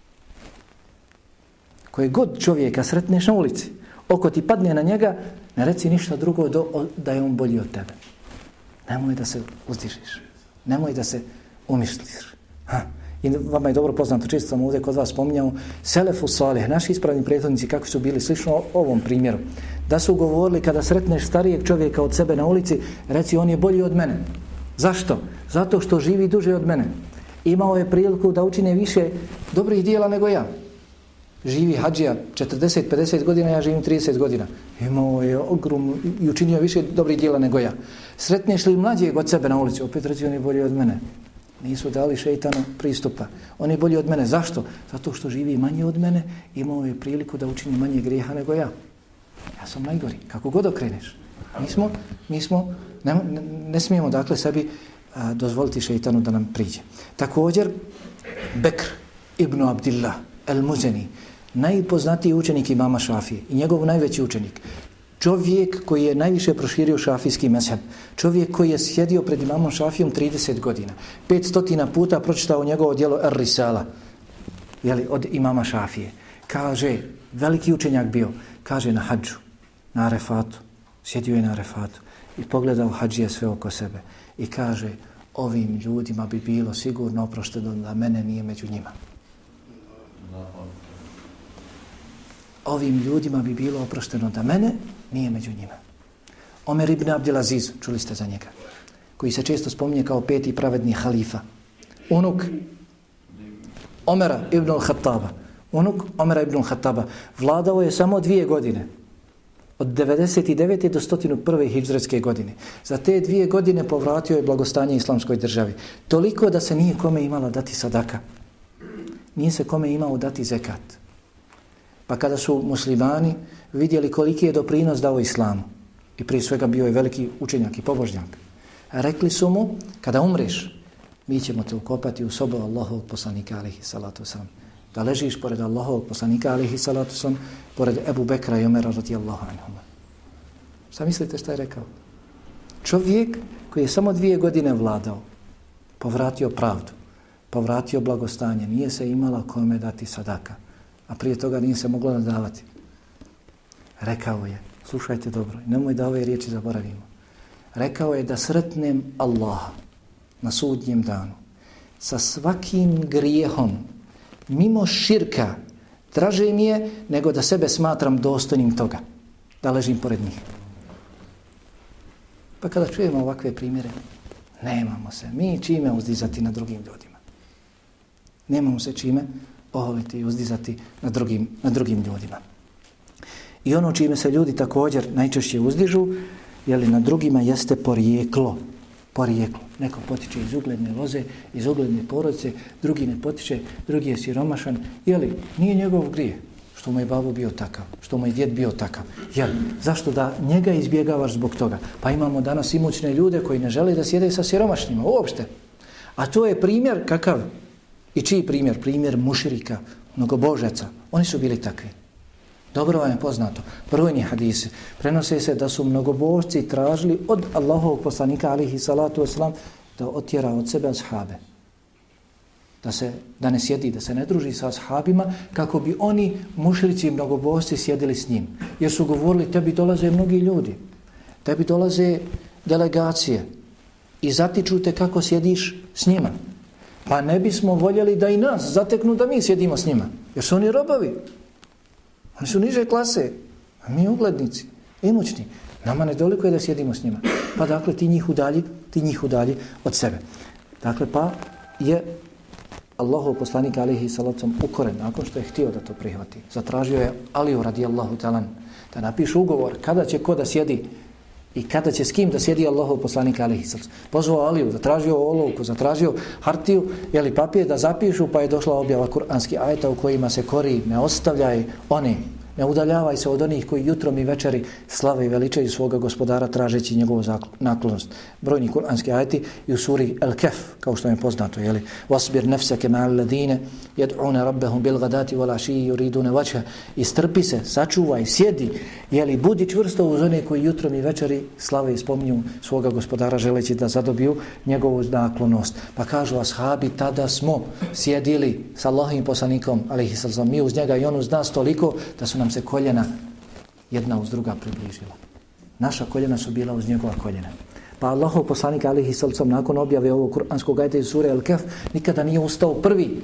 Koje god čovjeka sretneš na ulici, oko ti padne na njega, ne reci ništa drugo do, da je on bolji od tebe. Nemoj da se uzdižiš. Nemoj da se umišljiš. Ha. I vama je dobro poznato, često sam ovdje kod vas spominjao, Selefu Salih, naši ispravni prethodnici kako su bili slično ovom primjeru. Da su govorili kada sretneš starijeg čovjeka od sebe na ulici, reci on je bolji od mene. Zašto? Zato što živi duže od mene. Imao je priliku da učine više dobrih dijela nego ja. Živi hadžija četrdeset do pedeset godina, ja živim trideset godina. Imao je ogrom i učinio više dobrih dijela nego ja. Sretneš li mlađeg od sebe na ulici, opet reci on je bolji od mene. Nisu dali šeitanu pristupa. On je bolji od mene. Zašto? Zato što živi manje od mene, imao je priliku da učini manje grijeha nego ja. Ja sam najgori. Kako god okreneš. Mi smo, mi smo ne, ne, ne smijemo dakle sebi a, dozvoliti šeitanu da nam priđe. Također, Bekr ibn Abdillah el-Muzeni, najpoznatiji učenik imama Šafije i njegov najveći učenik. Čovjek koji je najviše proširio šafijski mezheb. Čovjek koji je sjedio pred imamom Šafijom trideset godina. petsto puta pročitao njegovo djelo Ar-Risala. Jeli, od imama Šafije. Kaže, veliki učenjak bio, kaže na hadžu, na Arefatu. Sjedio je na Arefatu i pogledao hadžije sve oko sebe. I kaže, ovim ljudima bi bilo sigurno oprošteno da mene nije među njima. Ovim ljudima bi bilo oprošteno da mene nije među njima. Omer ibn Abdelaziz, čuli ste za njega, koji se često spominje kao peti pravedni halifa. Unuk Omera ibn al-Khattaba. Unuk Omera ibn al-Khattaba. Vladao je samo dvije godine. Od devedeset devete do sto prve hidžretske godine. Za te dvije godine povratio je blagostanje islamskoj državi. Toliko da se nije kome imalo dati sadaka. Nije se kome imao dati zekat. Pa kada su muslimani vidjeli koliki je doprinos dao islamu, i prije svega bio je veliki učenjak i pobožnjak, rekli su mu, kada umreš, mi ćemo te ukopati u sobu Allahovog poslanika alihi salatu wasalam. Da ležiš pored Allahovog poslanika alihi salatu wasalam, pored Ebu Bekra i Omera radijallahu anhuma. Šta mislite šta je rekao? Čovjek koji je samo dvije godine vladao, povratio pravdu, povratio blagostanje, nije se imala kome dati sadaka, a prije toga nije se moglo nadavati. Rekao je, slušajte dobro, nemoj da ove riječi zaboravimo. Rekao je da sretnem Allaha na sudnjem danu sa svakim grijehom, mimo širka, draže mi je nego da sebe smatram dostojnim toga, da ležim pored njih. Pa kada čujemo ovakve primjere, nemamo se mi čime uzdizati na drugim ljudima. Nemamo se čime oholiti i uzdizati na drugim, na drugim ljudima. I ono čime se ljudi također najčešće uzdižu, jeli na drugima, jeste porijeklo. Porijeklo. Neko potiče iz ugledne loze, iz ugledne porodice, drugi ne potiče, drugi je siromašan. Jeli, nije njegov grije što mu je babo bio takav, što mu je djed bio takav. Jeli, zašto da njega izbjegavaš zbog toga? Pa imamo danas imućne ljude koji ne žele da sjede sa siromašnjima, uopšte. A to je primjer kakav? I čiji primjer? Primjer muširika, mnogobožaca. Oni su bili takvi. Dobro vam je poznato. Brojni hadisi prenose se da su mnogobožci tražili od Allahovog poslanika alihi salatu wasalam da otjera od sebe ashabe. Da, se, da ne sjedi, da se ne druži sa ashabima kako bi oni mušrici i mnogobožci sjedili s njim. Jer su govorili, tebi dolaze mnogi ljudi, tebi dolaze delegacije i zatiču te kako sjediš s njima. Pa ne bismo voljeli da i nas zateknu da mi sjedimo s njima. Jer su oni robovi. Oni su niže klase, a mi uglednici, imućni. Nama ne doliko je da sjedimo s njima. Pa dakle ti njih udalji, ti njih udalji od sebe. Dakle pa je Allahov poslanik alejhi salatu ukoren, nakon što je htio da to prihvati, zatražio je Aliju radijallahu ta'ala da napiše ugovor kada će ko da sjedi i kada će s kim da sjedi Allahov poslanik alejhi salatu. Pozvao Aliju, zatražio olovku, zatražio hartiju, jeli papir da zapišu, pa je došla objava kuranskih ajeta u kojima se kori, ne ostavljaj one, ne udaljavaj se od onih koji jutrom i večeri slave i veličaju svoga gospodara tražeći njegovu naklonost. Brojni kuranski ajeti i u suri El-Kef, kao što je poznato, jeli, wasbir nefseke ma'al ladine yad'una rabbahum bil ghadati wal ashi yuriduna wajha, istrpi se, sačuvaj, sjedi, jeli, budi čvrsto uz one koji jutrom i večeri slave i spominju svoga gospodara želeći da zadobiju njegovu naklonost. Pa kažu ashabi, tada smo sjedili sa Allahovim poslanikom alejhi sallam, mi uz njega i on uz nas toliko da su nam se koljena jedna uz druga približila. Naša koljena su bila uz njegova koljena. Pa Allahov poslanik alejhi sallam nakon objave ovog kuranskog ajeta iz sure El-Kef nikada nije ustao prvi.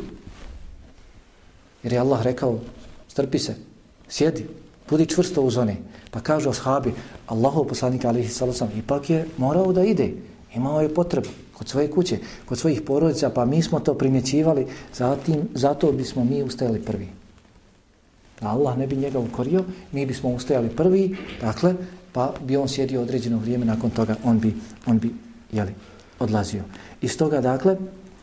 Jer je Allah rekao, strpi se, sjedi, budi čvrsto uz one. Pa kažu ashabi, Allahov poslanik alejhi sallam ipak je morao da ide. Imao je potrebu kod svoje kuće, kod svojih porodica, pa mi smo to primjećivali, zatim, zato bismo mi ustajali prvi. Allah ne bi njega ukorio, mi bismo ustajali prvi, dakle, pa bi on sjedio određeno vrijeme, nakon toga on bi, on bi jeli, odlazio. Iz toga, dakle,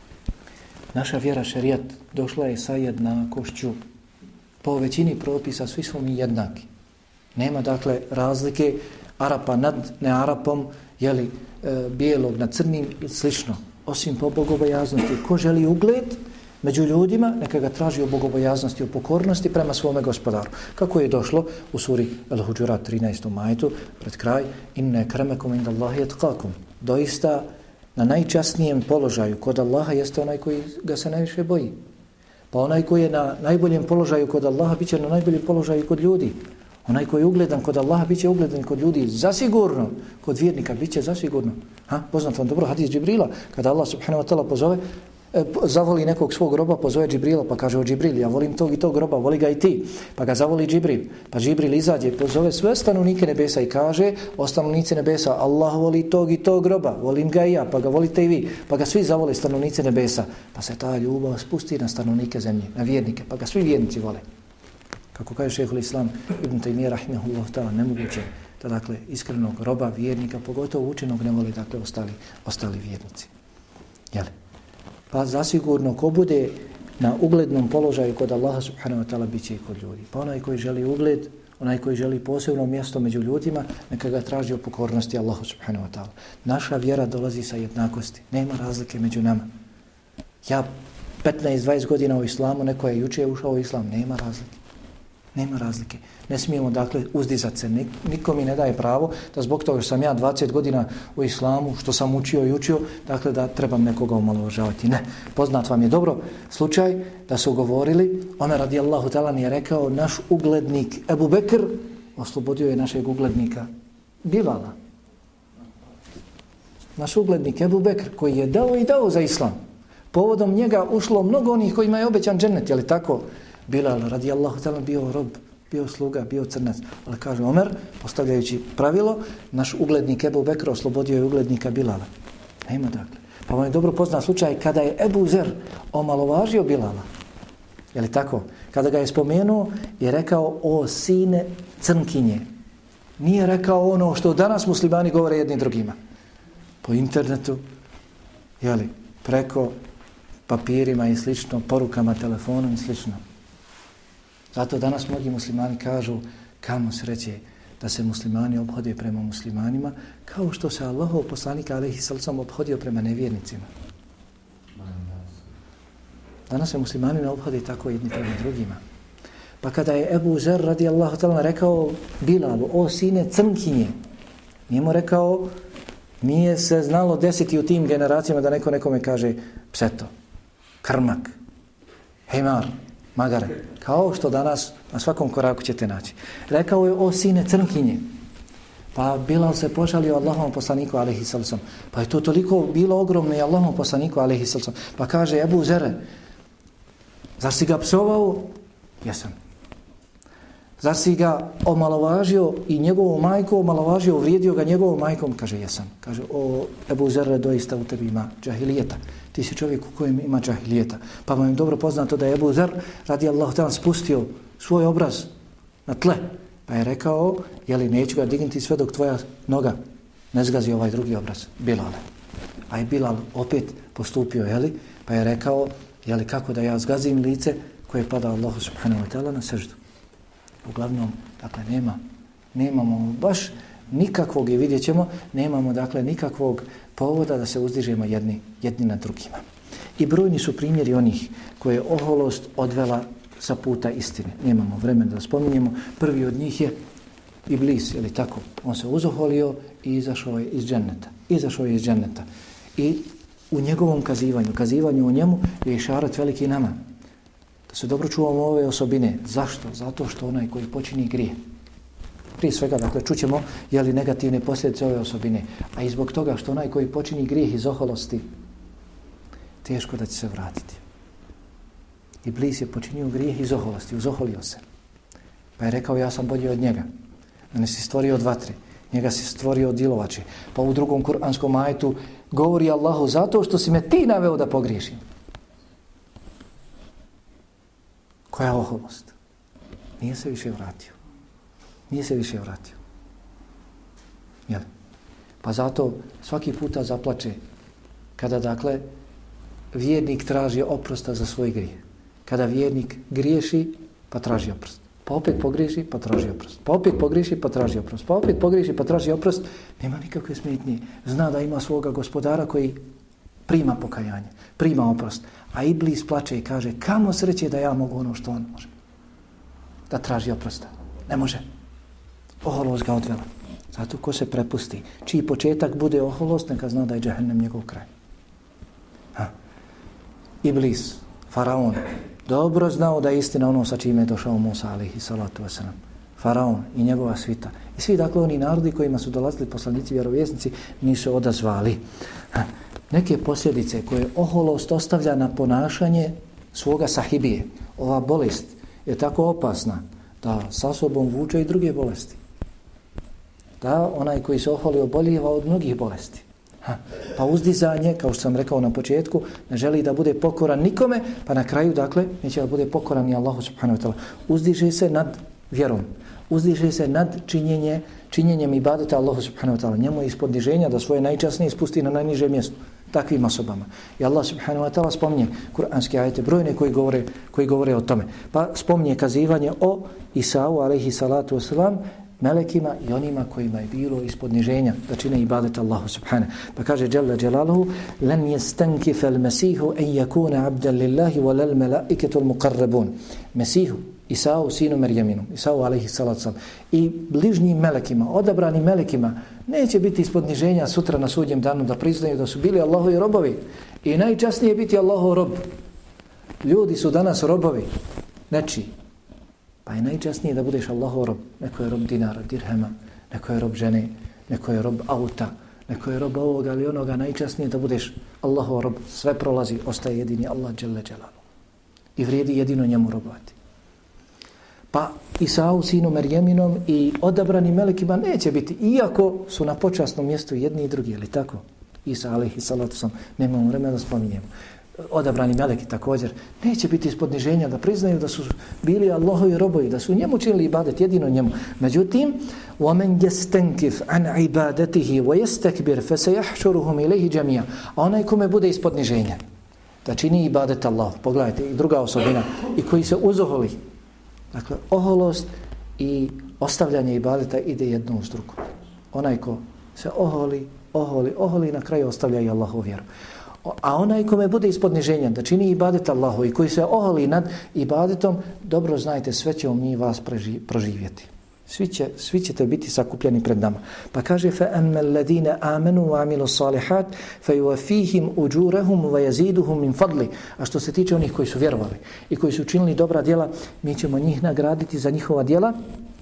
naša vjera šerijat došla je sa jednakošću. Po većini propisa svi smo mi jednaki. Nema, dakle, razlike Arapa nad nearapom, jeli, e, bijelog nad crnim i slično. Osim po bogobojaznosti. Ko želi ugled među ljudima, neka ga traži o bogobojaznosti, o pokornosti prema svome gospodaru. Kako je došlo u suri Al-Huđurat trinaestom ajetu, pred kraj, inne kremekum inda Allahi etkakum. Doista, na najčasnijem položaju kod Allaha jeste onaj koji ga se najviše boji. Pa onaj koji je na najboljem položaju kod Allaha, bit će na najboljem položaju kod ljudi. Onaj koji je ugledan kod Allaha, bit će ugledan kod ljudi. Zasigurno, kod vjernika, bit će zasigurno. Ha? Poznat vam dobro hadis Džibrila, kada Allah subhanahu wa ta'ala pozove, zavoli nekog svog roba, pozove Džibrila, pa kaže o Džibril, ja volim tog i tog roba, voli ga i ti. Pa ga zavoli Džibril, pa Džibril izađe i pozove sve stanovnike nebesa i kaže, o stanovnici nebesa, Allah voli tog i tog roba, volim ga i ja, pa ga volite i vi. Pa ga svi zavole stanovnici nebesa, pa se ta ljubav spusti na stanovnike zemlje, na vjernike, pa ga svi vjernici vole. Kako kaže šejhul Islam Ibn Taymije rahimehullah ta'ala, nemoguće da, dakle, iskrenog roba, vjernika, pogotovo učenog, ne voli, dakle, ostali, ostali vjernici. Jeli? Pa zasigurno ko bude na uglednom položaju kod Allaha subhanahu wa ta'ala bit će i kod ljudi. Pa onaj koji želi ugled, onaj koji želi posebno mjesto među ljudima, neka ga traži o pokornosti Allahu subhanahu wa ta'ala. Naša vjera dolazi sa jednakosti. Nema razlike među nama. Ja petnaest dvadeset godina u islamu, neko je juče ušao u islam, nema razlike. Nema razlike. Ne smijemo, dakle, uzdizati se. Niko mi ne daje pravo da zbog toga što sam ja dvadeset godina u islamu, što sam učio i učio, dakle, da trebam nekoga omalovažavati. Ne. Poznat vam je dobro slučaj da su govorili, Omer radijallahu ta'ala je rekao, naš uglednik Ebu Bekr oslobodio je našeg uglednika Bilala. Naš uglednik Ebu Bekr koji je dao i dao za islam. Povodom njega ušlo mnogo onih kojima je obećan džennet, je li tako? Bilal radijallahu ta'ala bio rob, bio sluga, bio crnac. Ali kaže Omer, postavljajući pravilo, naš uglednik Ebu Bekr oslobodio je uglednika Bilala. Nema, dakle. Pa vam je dobro poznat slučaj kada je Ebu Zer omalovažio Bilala. Je li tako? Kada ga je spomenuo i rekao o sine crnkinje. Nije rekao ono što danas muslimani govore jedni drugima. Po internetu, jeli, preko papirima i slično, porukama, telefonom i slično. Zato danas mnogi muslimani kažu kamo sreće da se muslimani obhode prema muslimanima kao što se Allahov poslanik alejhi sallam obhodio prema nevjernicima. Danas se muslimani ne obhode tako jedni prema drugima. Pa kada je Ebu Zer radijallahu ta'ala rekao Bilalu, o sine crnkinje, nije mu rekao, nije se znalo desiti u tim generacijama da neko nekome kaže pseto, krmak, hejmar, magare, kao što danas na svakom koraku ćete naći. Rekao je o sine crnkinje. Pa Bilal se požalio Allahovom poslaniku alejhi sallam. Pa je to toliko bilo ogromno i Allahovom poslaniku alejhi sallam. Pa kaže Ebu Zere, zar si ga psovao? Jesam. Zar si ga omalovažio i njegovu majku omalovažio, uvrijedio ga njegovom majkom? Kaže, jesam. Kaže, o Ebu Zerre, doista u tebi ima džahilijeta. Ti si čovjek u kojem ima džahilijeta. Pa vam je dobro poznato da je Ebu Zer radi Allahu ta'ala spustio svoj obraz na tle. Pa je rekao, jeli neću ga dignuti sve dok tvoja noga ne zgazi ovaj drugi obraz, Bilale. A je Bilal opet postupio, jeli, pa je rekao, jeli kako da ja zgazim lice koje pada Allahu subhanahu wa ta'ala na seždu. Uglavnom, dakle, nema, nemamo baš nikakvog, i vidjet ćemo, nemamo, dakle, nikakvog povoda da se uzdižemo jedni, jedni na drugima. I brojni su primjeri onih koje je oholost odvela sa puta istine. Nemamo vremena da spominjemo. Prvi od njih je Iblis, je li tako? On se uzoholio i izašao je iz dženneta. Izašao je iz dženneta. I u njegovom kazivanju, kazivanju o njemu je išarat veliki nama. Da se dobro čuvamo ove osobine. Zašto? Zato što onaj koji počini grije. Prije svega, dakle, čućemo je li negativne posljedice ove osobine. A i zbog toga što onaj koji počini grijeh iz oholosti, teško da će se vratiti. Iblis je počinio grijeh iz oholosti, uzoholio se. Pa je rekao, ja sam bolji od njega. On si stvorio od vatre, njega si stvorio od ilovače. Pa u drugom kuranskom ajetu govori Allahu, zato što si me ti naveo da pogriješim. Koja oholost? Nije se više vratio. Nije se više vratio. Jel? Pa zato svaki puta zaplače kada, dakle, vjernik traži oprosta za svoj grijeh. Kada vjernik griješi, pa traži oprost. Pa opet pogriješi, pa traži oprost. Pa opet pogriješi, pa traži oprost. Pa opet pogriješi, pa traži oprost. Nema nikakve smetnje. Zna da ima svoga gospodara koji prima pokajanje, prima oprost. A Iblis plače i kaže, kamo sreće da ja mogu ono što on može. Da traži oprosta. Ne može. Oholost ga odvela. Zato ko se prepusti, čiji početak bude oholost, neka zna da je džehennem njegov kraj. Ha. Iblis, faraon, dobro znao da je istina ono sa čime je došao Musa alejhi salatu vesselam. Faraon i njegova svita. I svi, dakle, oni narodi kojima su dolazili poslanici, vjerovjesnici, nisu odazvali. Ha. Neke posljedice koje oholost ostavlja na ponašanje svoga sahibije. Ova bolest je tako opasna da sa sobom vuče i druge bolesti. Da onaj koji se oholi obolijeva od mnogih bolesti. Ha. Pa uzdizanje, kao što sam rekao na početku, ne želi da bude pokoran nikome, pa na kraju, dakle, neće da bude pokoran i Allahu subhanahu wa ta'ala. Uzdiže se nad vjerom. Uzdiže se nad činjenje, činjenjem ibadeta Allahu subhanahu wa ta'ala. Njemu je ispod niženja da svoje najčasnije spusti na najniže mjesto. Takvim osobama. I Allah subhanahu wa ta'ala spominje kuranske ajete brojne koji govore, koji govore o tome. Pa spominje kazivanje o Isau alejhi salatu wasalam, melekima i onima kojima je bilo ispod niženja da čine ibadet Allahu subhanahu. Pa kaže Jalla Jalaluhu, lan yastankifa al-masihu an yakuna abdan lillahi wa lal malaikatu al-muqarrabun. Mesihu, Isau, sinu Merjeminu, Isau alejhi salatu wasalam, i bližnjim melekima, odabranim melekima, neće biti ispod niženja sutra na sudnjem danu da priznaju da su bili Allahovi robovi. I najčasnije biti Allahov rob. Ljudi su danas robovi nečiji. Pa je najčasnije da budeš Allahov rob. Neko je rob dinara, dirhema, neko je rob žene, neko je rob auta, neko je rob ovoga ali onoga. Najčasnije da budeš Allahov rob. Sve prolazi, ostaje jedini Allah dželle dželaluhu. I vrijedi jedino njemu robovati. Pa Isau, sinu Merjeminom i odabrani melekima neće biti, iako su na počasnom mjestu jedni i drugi, ali tako? Isa alejhi salatu wasalam, nemamo vremena da spominjemo. Odabrani meleki također, neće biti ispod niženja da priznaju da su bili Allahovi robovi, da su njemu činili ibadet, jedino njemu. Međutim, وَمَنْ يَسْتَنْكِفْ عَنْ عِبَادَتِهِ وَيَسْتَكْبِرْ فَسَيَحْشُرُهُمْ إِلَيْهِ جَمِيعًا. A onaj kome bude ispod niženja, da čini ibadet Allah, pogledajte, i druga osobina, i koji se uzoholi. Dakle, oholost i ostavljanje ibadeta ide jedno uz drugo. Onaj ko se oholi, oholi, oholi, na kraju ostavlja i Allahu vjeru. A onaj kome bude ispod niženja da čini ibadet Allahu i koji se oholi nad ibadetom, dobro znajte, sve ćemo mi vas proživjeti. Svi, će, svi ćete biti sakupljeni pred nama. Pa kaže فَأَمَّا الَّذِينَ آمَنُوا وَعَمِلُوا الصَّالِحَاتِ فَيُوَفِيهِمْ أُجُورَهُمْ وَيَزِيدُهُمْ مِنْ فَضْلِ. A što se tiče onih koji su vjerovali i koji su učinili dobra djela, mi ćemo njih nagraditi za njihova djela.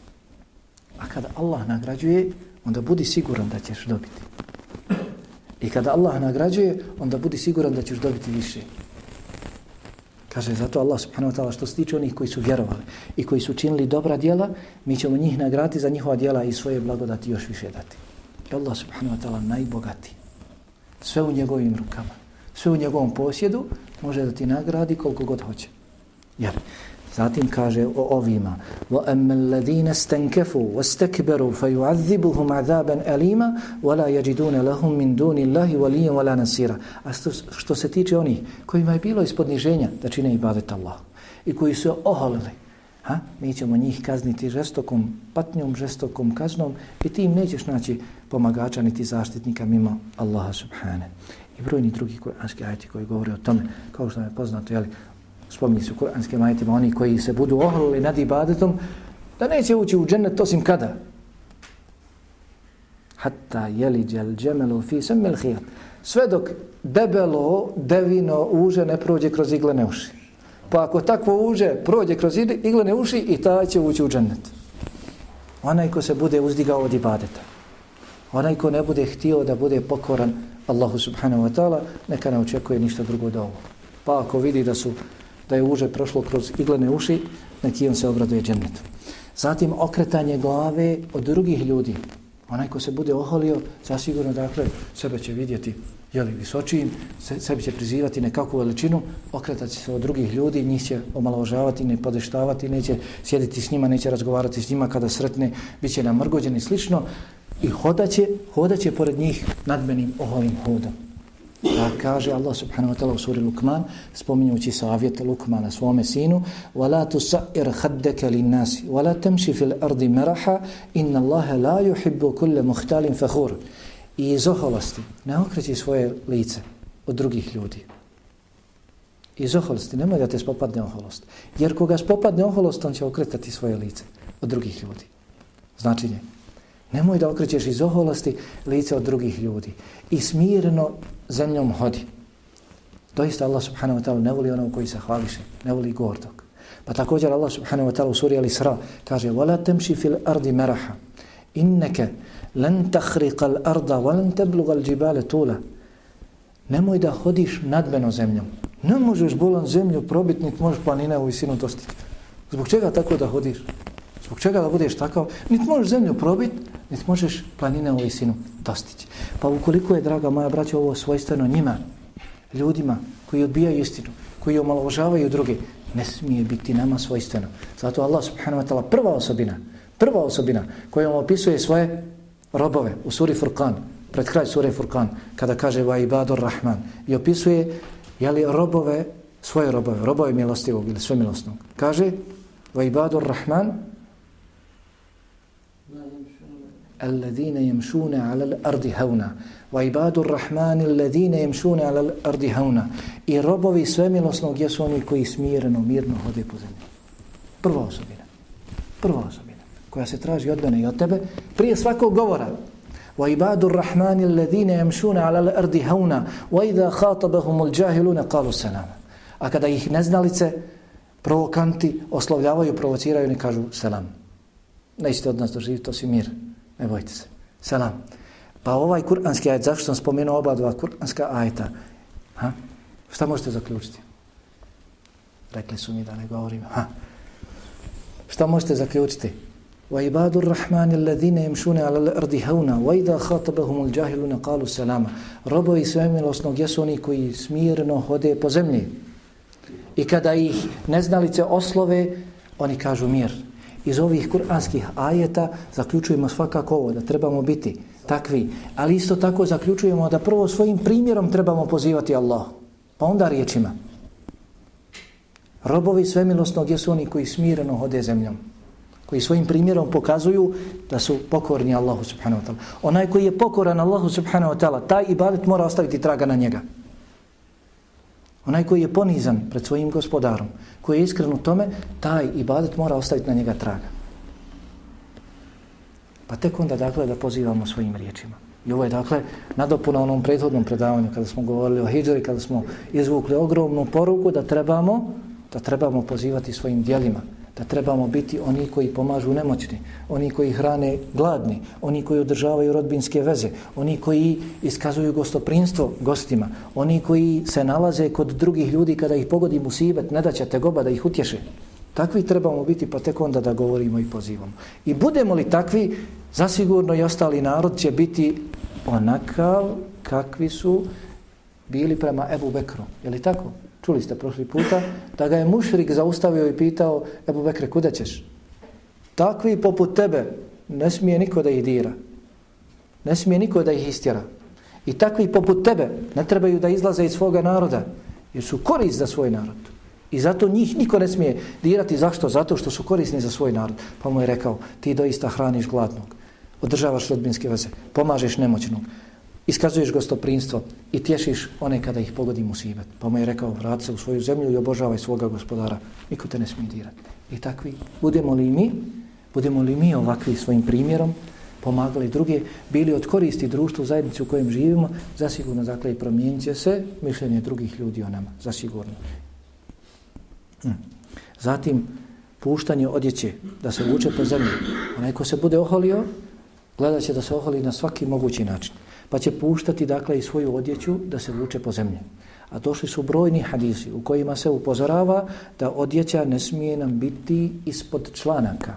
A kada Allah nagrađuje, onda budi siguran da ćeš dobiti. I kada Allah nagrađuje, onda budi siguran da ćeš dobiti više. Kaže, zato Allah subhanahu wa ta'ala što se tiče onih koji su vjerovali i koji su činili dobra djela, mi ćemo njih nagraditi za njihova djela i svoje blagodati još više dati. I Allah subhanahu wa ta'ala najbogatiji. Sve u njegovim rukama, sve u njegovom posjedu, može da ti nagradi koliko god hoće. Jer, zatim kaže o ovima وَأَمَّا الَّذِينَ اسْتَنْكَفُوا وَاسْتَكْبَرُوا فَيُعَذِّبُهُمْ عَذَابًا أَلِيمًا وَلَا يَجِدُونَ لَهُمْ مِنْ دُونِ اللَّهِ وَلِيًّا وَلَا نَصِيرًا. A što, što se tiče onih kojima je bilo ispodniženja da čine ibadet Allahu i koji su oholili, ha? Mi ćemo njih kazniti žestokom patnjom, žestokom kaznom i ti im nećeš naći pomagača niti zaštitnika mimo Allaha subhane. I brojni drugi kuranski ajeti koji govore o tome, kao što je poznato, jeli, spominje se u kuranskim ajetima, oni koji se budu oholili nad ibadetom, da neće ući u džennet osim kada? Hatta yeliđel džemelu fi semmil hijat. Sve dok debelo, devino uže ne prođe kroz iglene uši. Pa ako takvo uže prođe kroz iglene uši, i taj će ući u džennet. Onaj ko se bude uzdigao od ibadeta. Onaj ko ne bude htio da bude pokoran Allahu subhanahu wa ta'ala, neka ne očekuje ništa drugo do ovo. Pa ako vidi da su da je uže prošlo kroz iglene uši, neki on se obraduje džennetu. Zatim okretanje glave od drugih ljudi. Onaj ko se bude oholio, zasigurno dakle sebe će vidjeti jeli visočijim, se, sebi će prizivati nekakvu veličinu, okretati se od drugih ljudi, njih će omalovažavati, ne podeštavati, neće sjediti s njima, neće razgovarati s njima kada sretne, bit će namrgođen i slično i hodaće, hodaće pored njih nadmenim oholim hodom. Pa kaže Allah subhanahu wa ta'ala u suri Lukman, spominjući savjet Lukmana svome sinu, وَلَا تُسَئِرْ خَدَّكَ لِلنَّاسِ وَلَا تَمْشِ فِي الْأَرْضِ مَرَحَا إِنَّ اللَّهَ لَا يُحِبُّ كُلَّ مُخْتَالٍ فَخُورٍ. I iz oholosti ne okreći svoje lice od drugih ljudi. Iz oholosti, nemoj da te spopadne oholost. Jer koga spopadne oholost, on će okretati svoje lice od drugih ljudi. Znači nje. Nemoj da okrećeš iz oholosti lice od drugih ljudi. I smirno zemljom hodi. Doista Allah subhanahu wa ta'ala ne voli onog koji se hvališe, ne voli gordog. Pa također Allah subhanahu wa ta'ala u suri Al-Isra kaže وَلَا تَمْشِ فِي الْأَرْضِ مَرَحًا إِنَّكَ لَنْ تَخْرِقَ الْأَرْضَ وَلَنْ تَبْلُغَ الْجِبَالَ طُولًا. Nemoj da hodiš nadmeno zemljom. Ne možeš bolan zemlju probiti, niti možeš planine u visinu dostići. Zbog čega tako da hodiš? Zbog čega da budeš takav? Niti možeš zemlju probiti, niti možeš planine u visinu dostići. Pa ukoliko je, draga moja braća, ovo svojstveno njima, ljudima koji odbijaju istinu, koji omalovažavaju druge, ne smije biti nama svojstveno. Zato Allah subhanahu wa ta'ala prva osobina, prva osobina kojom opisuje svoje robove u suri Furqan, pred kraj sure Furqan, kada kaže wa ibadur rahman, i opisuje jeli robove, svoje robove, robove milostivog ili svemilosnog. Kaže wa ibadur rahman alladhina yamshuna ala al-ardi hauna wa ibadur rahman alladhina yamshuna ala al-ardi hauna. I robovi svemilosnog jesu oni koji smireno, mirno hode po zemlji. Prva osobina. Prva osobina koja se traži od mene i od tebe prije svakog govora. Wa ibadur rahman alladhina yamshuna ala al-ardi hauna wa idha khatabahum al-jahiluna qalu salama. A kada ih neznalice, provokanti oslovljavaju, provociraju, ne kažu selam. Nećete od nas doživjeti osim mir. Ne bojte se. Selam. Pa ovaj kuranski ajet, zašto sam spomenuo oba dva kuranska ajeta? Ha? Šta možete zaključiti? Rekli su mi da ne govorim. Ha? Šta možete zaključiti? وَإِبَادُ الرَّحْمَانِ الَّذِينَ يَمْشُونَ عَلَى الْأَرْضِ هَوْنًا وَإِذَا خَاطَبَهُمُ الْجَاهِلُونَ قَالُوا سَلَامًا. Robovi svemilosnog jesu oni koji smirno hode po zemlji. I kada ih neznalice oslove, oni kažu mir. Iz ovih kuranskih ajeta zaključujemo svakako ovo, da trebamo biti takvi. Ali isto tako zaključujemo da prvo svojim primjerom trebamo pozivati Allah. Pa onda riječima. Robovi svemilosnog jesu oni koji smireno hode zemljom. Koji svojim primjerom pokazuju da su pokorni Allahu subhanahu wa ta'ala. Onaj koji je pokoran Allahu subhanahu wa ta'ala, taj ibadet mora ostaviti traga na njega. Onaj koji je ponizan pred svojim gospodarom, koji je iskren u tome, taj ibadet mora ostaviti na njega traga. Pa tek onda, dakle, da pozivamo svojim riječima. I ovo je, dakle, nadopuna onom prethodnom predavanju kada smo govorili o hidžri, kada smo izvukli ogromnu poruku da trebamo, da trebamo pozivati svojim djelima, da trebamo biti oni koji pomažu nemoćni, oni koji hrane gladni, oni koji održavaju rodbinske veze, oni koji iskazuju gostoprinstvo gostima, oni koji se nalaze kod drugih ljudi kada ih pogodi musibet, ne da će tegoba da ih utješe. Takvi trebamo biti, pa tek onda da govorimo i pozivamo. I budemo li takvi, zasigurno i ostali narod će biti onakav kakvi su bili prema Ebu Bekru. Je li tako? Čuli ste prošli puta da ga je mušrik zaustavio i pitao: Ebu Bekre, kuda ćeš? Takvi poput tebe ne smije niko da ih dira. Ne smije niko da ih istjera. I takvi poput tebe ne trebaju da izlaze iz svoga naroda, jer su korist za svoj narod. I zato njih niko ne smije dirati. Zašto? Zato što su korisni za svoj narod. Pa mu je rekao: ti doista hraniš gladnog, održavaš rodbinske veze, pomažeš nemoćnog, iskazuješ gostoprinstvo i tješiš one kada ih pogodi musibet. Pa mu je rekao: vrati se u svoju zemlju i obožavaj svoga gospodara. Niko te ne smije dirati. I takvi, budemo li mi, budemo li mi ovakvi svojim primjerom pomagali druge, bili od koristi društvu, zajednici u kojem živimo, zasigurno, dakle, i promijenit će se mišljenje drugih ljudi o nama. Zasigurno. Hmm. Zatim, puštanje odjeće, da se vuče po zemlji. Onaj ko se bude oholio, gledat će da se oholi na svaki mogući način. Pa će puštati, dakle, i svoju odjeću da se vuče po zemlji. A došli su brojni hadisi u kojima se upozorava da odjeća ne smije nam biti ispod članaka.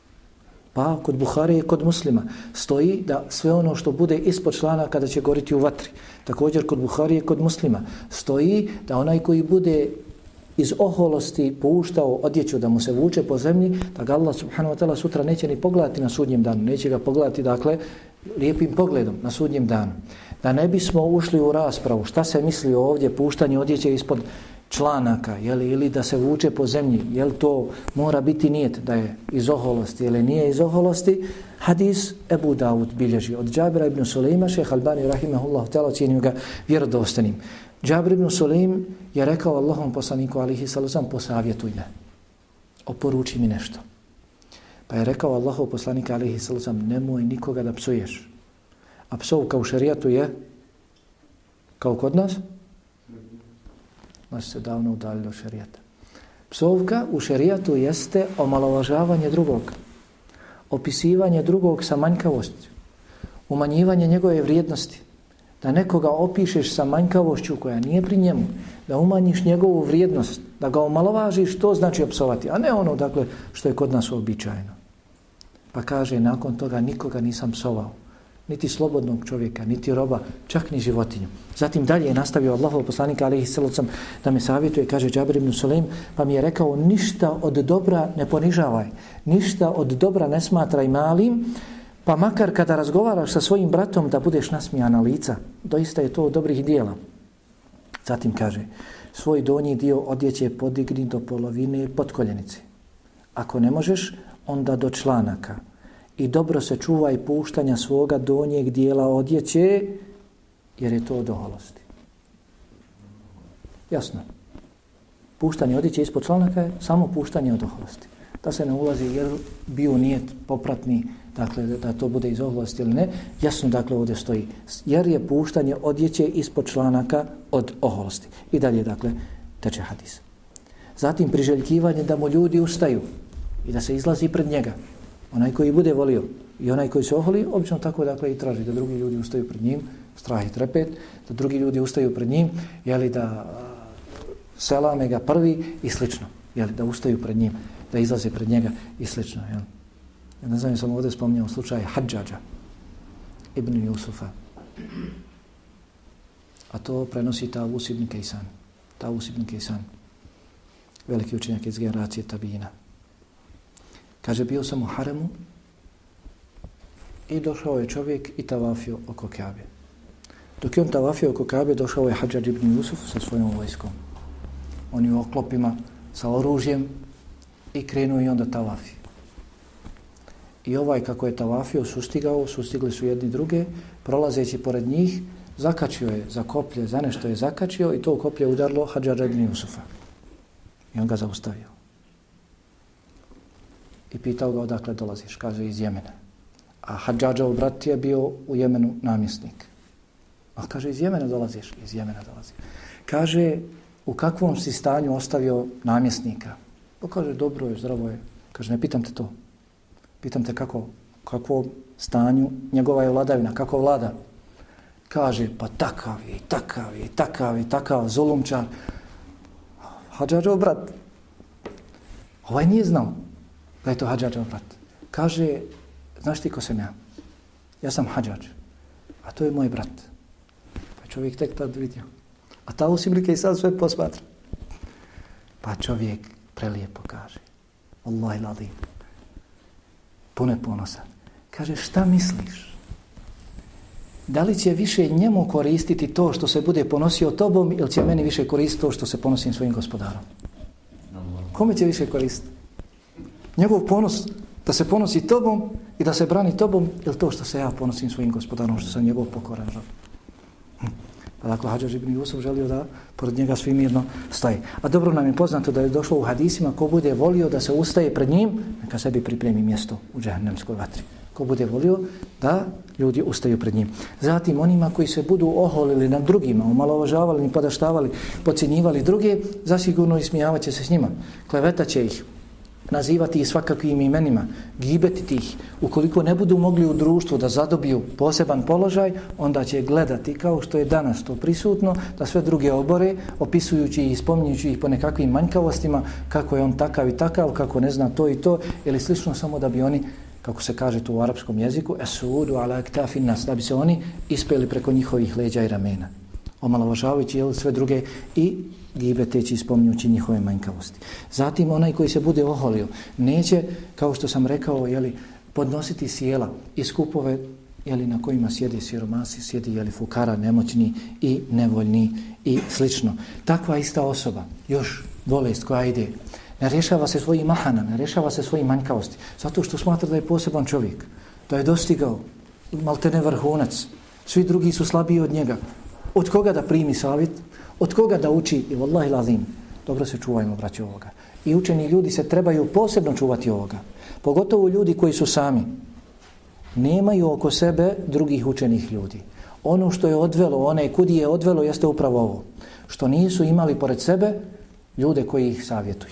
Pa kod Buhari i kod Muslima stoji da sve ono što bude ispod članaka da će goriti u vatri. Također kod Buhari i kod Muslima stoji da onaj koji bude iz oholosti puštao odjeću da mu se vuče po zemlji, da ga Allah subhanahu wa ta'ala sutra neće ni pogledati na sudnjem danu. Neće ga pogledati, dakle, lijepim pogledom na sudnjem danu. Da ne bismo ušli u raspravu šta se misli ovdje puštanje odjeće ispod članaka, jeli, ili da se vuče po zemlji, jel to mora biti nijet da je iz oholosti ili nije iz oholosti. Hadis Ebu Davud bilježi od Džabira ibn Sulejma, šejh Albani rahimahullahu ta'ala ocjenio ga vjerodostanim. Džabir ibn Sulejm je rekao Allahom poslaniku alihi sallam: posavjetuj me, oporuči mi nešto. Pa je rekao Allahov poslanik alihi sallam: nemoj nikoga da psuješ. A psovka u šerijatu je kao kod nas? Nas se davno udalili od šerijata. Psovka u šerijatu jeste omalovažavanje drugog, opisivanje drugog sa manjkavošću, umanjivanje njegove vrijednosti. Da nekoga opišeš sa manjkavošću koja nije pri njemu, da umanjiš njegovu vrijednost, da ga omalovažiš, to znači opsovati, a ne ono, dakle, što je kod nas uobičajeno. Pa kaže, nakon toga nikoga nisam psovao, niti slobodnog čovjeka, niti roba, čak ni životinju. Zatim dalje je nastavio Allahov poslanik alejhi sallam da me savjetuje, kaže Džabir ibn Sulejm, pa mi je rekao: ništa od dobra ne ponižavaj, ništa od dobra ne smatraj malim, pa makar kada razgovaraš sa svojim bratom da budeš nasmijana lica. Doista je to od dobrih dijela. Zatim kaže: svoj donji dio odjeće podigni do polovine potkoljenice. Ako ne možeš, onda do članaka. I dobro se čuvaj puštanja svoga donjeg dijela odjeće, jer je to od oholosti. Jasno. Puštanje odjeće ispod članaka je samo puštanje od oholosti. Da se ne ulazi jer bio nijet popratni, dakle, da to bude iz oholosti ili ne. Jasno, dakle, ovdje stoji. Jer je puštanje odjeće ispod članaka od oholosti. I dalje, dakle, teče hadis. Zatim priželjkivanje da mu ljudi ustaju i da se izlazi pred njega. Onaj koji bude volio i onaj koji se oholi, obično tako, dakle, i traži da drugi ljudi ustaju pred njim, strah i trepet, da drugi ljudi ustaju pred njim, jeli, da selame ga prvi i slično, jeli, da ustaju pred njim, da izlaze pred njega i slično. Jeli. Ja ne znam, ja sam ovdje spominjao slučaj Hadžadža ibn Jusufa, a to prenosi Tavus ibn Kejsan. Tavus ibn Kejsan, veliki učenjak iz generacije Tabina. Kaže, bio sam u haremu i došao je čovjek i tavafio oko Kabe. Dok je on tavafio oko Kabe, došao je Hadžadž ibn Jusuf sa svojom vojskom. On je u oklopima sa oružjem i krenuo i onda tavafi. I ovaj, kako je tavafio, sustigao, sustigli su jedni druge, prolazeći pored njih, zakačio je za koplje, za nešto je zakačio i to koplje udarilo Hadžadža ibn Jusufa. I on ga zaustavio. I pitao ga odakle dolaziš, kaže iz Jemena. A Hadžadžov brat je bio u Jemenu namjesnik. A kaže iz Jemena dolaziš, iz Jemena dolazi. Kaže u kakvom si stanju ostavio namjesnika? Pa kaže, dobro je, zdravo je. Kaže, ne pitam te to. Pitam te kako, kako stanju njegova je vladavina, kako vlada. Kaže, pa takav je, takav je, takav je, takav zulumčar. Hadžadžov brat. Ovaj nije znao da je to Hadžadžov brat. Kaže, znaš ti ko sam ja? Ja sam Hadžadž, a to je moj brat. Pa čovjek tek tad vidio. A ta usimlika i sad sve posmatra. Pa čovjek prelijepo kaže, Allahi ladim, puno je ponosa. Kaže, šta misliš? Da li će više njemu koristiti to što se bude ponosio tobom ili će meni više koristiti to što se ponosim svojim gospodarom? Kome će više koristiti? Njegov ponos da se ponosi tobom i da se brani tobom ili to što se ja ponosim svojim gospodarom, što sam njegov pokoran. Pa dakle, Hadžadž ibn Jusuf želio da pored njega svi mirno staje. A dobro nam je poznato da je došlo u hadisima ko bude volio da se ustaje pred njim, neka sebi pripremi mjesto u džehennemskoj vatri. Ko bude volio da ljudi ustaju pred njim. Zatim onima koji se budu oholili nad drugima, omalovažavali, nipodaštavali, podcjenjivali druge, zasigurno ismijavat će se s njima. Klevetat će ih, nazivati ih svakakvim imenima, gibetiti ih. Ukoliko ne budu mogli u društvu da zadobiju poseban položaj, onda će gledati kao što je danas to prisutno, da sve druge obore, opisujući i spominjući ih po nekakvim manjkavostima, kako je on takav i takav, kako ne zna to i to, ili slično, samo da bi oni, kako se kaže to u arapskom jeziku, esudu ala aktafin nas, da bi se oni ispeli preko njihovih leđa i ramena, omalovažavajući jel, sve druge i gibeteći i spominjući njihove manjkavosti. Zatim onaj koji se bude oholio neće, kao što sam rekao, jeli, podnositi sjela i skupove jeli, na kojima sjedi siromasi, sjedi jeli, fukara, nemoćni i nevoljni i slično. Takva ista osoba, još bolest koja ide, ne rješava se svojih mahana, ne rješava se svojih manjkavosti, zato što smatra da je poseban čovjek, da je dostigao maltene vrhunac, svi drugi su slabiji od njega. Od koga da primi savjet? Od koga da uči? I wallahi lazim, dobro se čuvajmo, braći, ovoga. I učeni ljudi se trebaju posebno čuvati ovoga. Pogotovo ljudi koji su sami. Nemaju oko sebe drugih učenih ljudi. Ono što je odvelo, one kudi je odvelo, jeste upravo ovo. Što nisu imali pored sebe ljude koji ih savjetuju.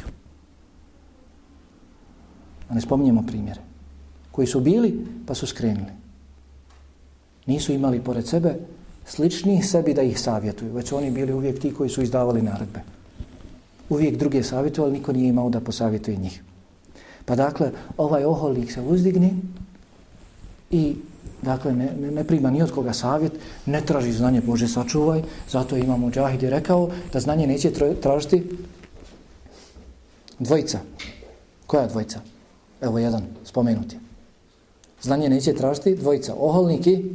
A ne spominjemo primjere. Koji su bili, pa su skrenuli. Nisu imali pored sebe sličnih sebi da ih savjetuju, već oni bili uvijek ti koji su izdavali naredbe. Uvijek druge savjetovali, niko nije imao da posavjetuje njih. Pa dakle, ovaj oholnik se uzdigni i dakle ne, ne, ne prima ni od koga savjet, ne traži znanje, Bože sačuvaj, zato imam Mudžahid je rekao da znanje neće tražiti dvojica. Koja dvojica? Evo jedan, spomenuti. Znanje neće tražiti dvojica, oholnik i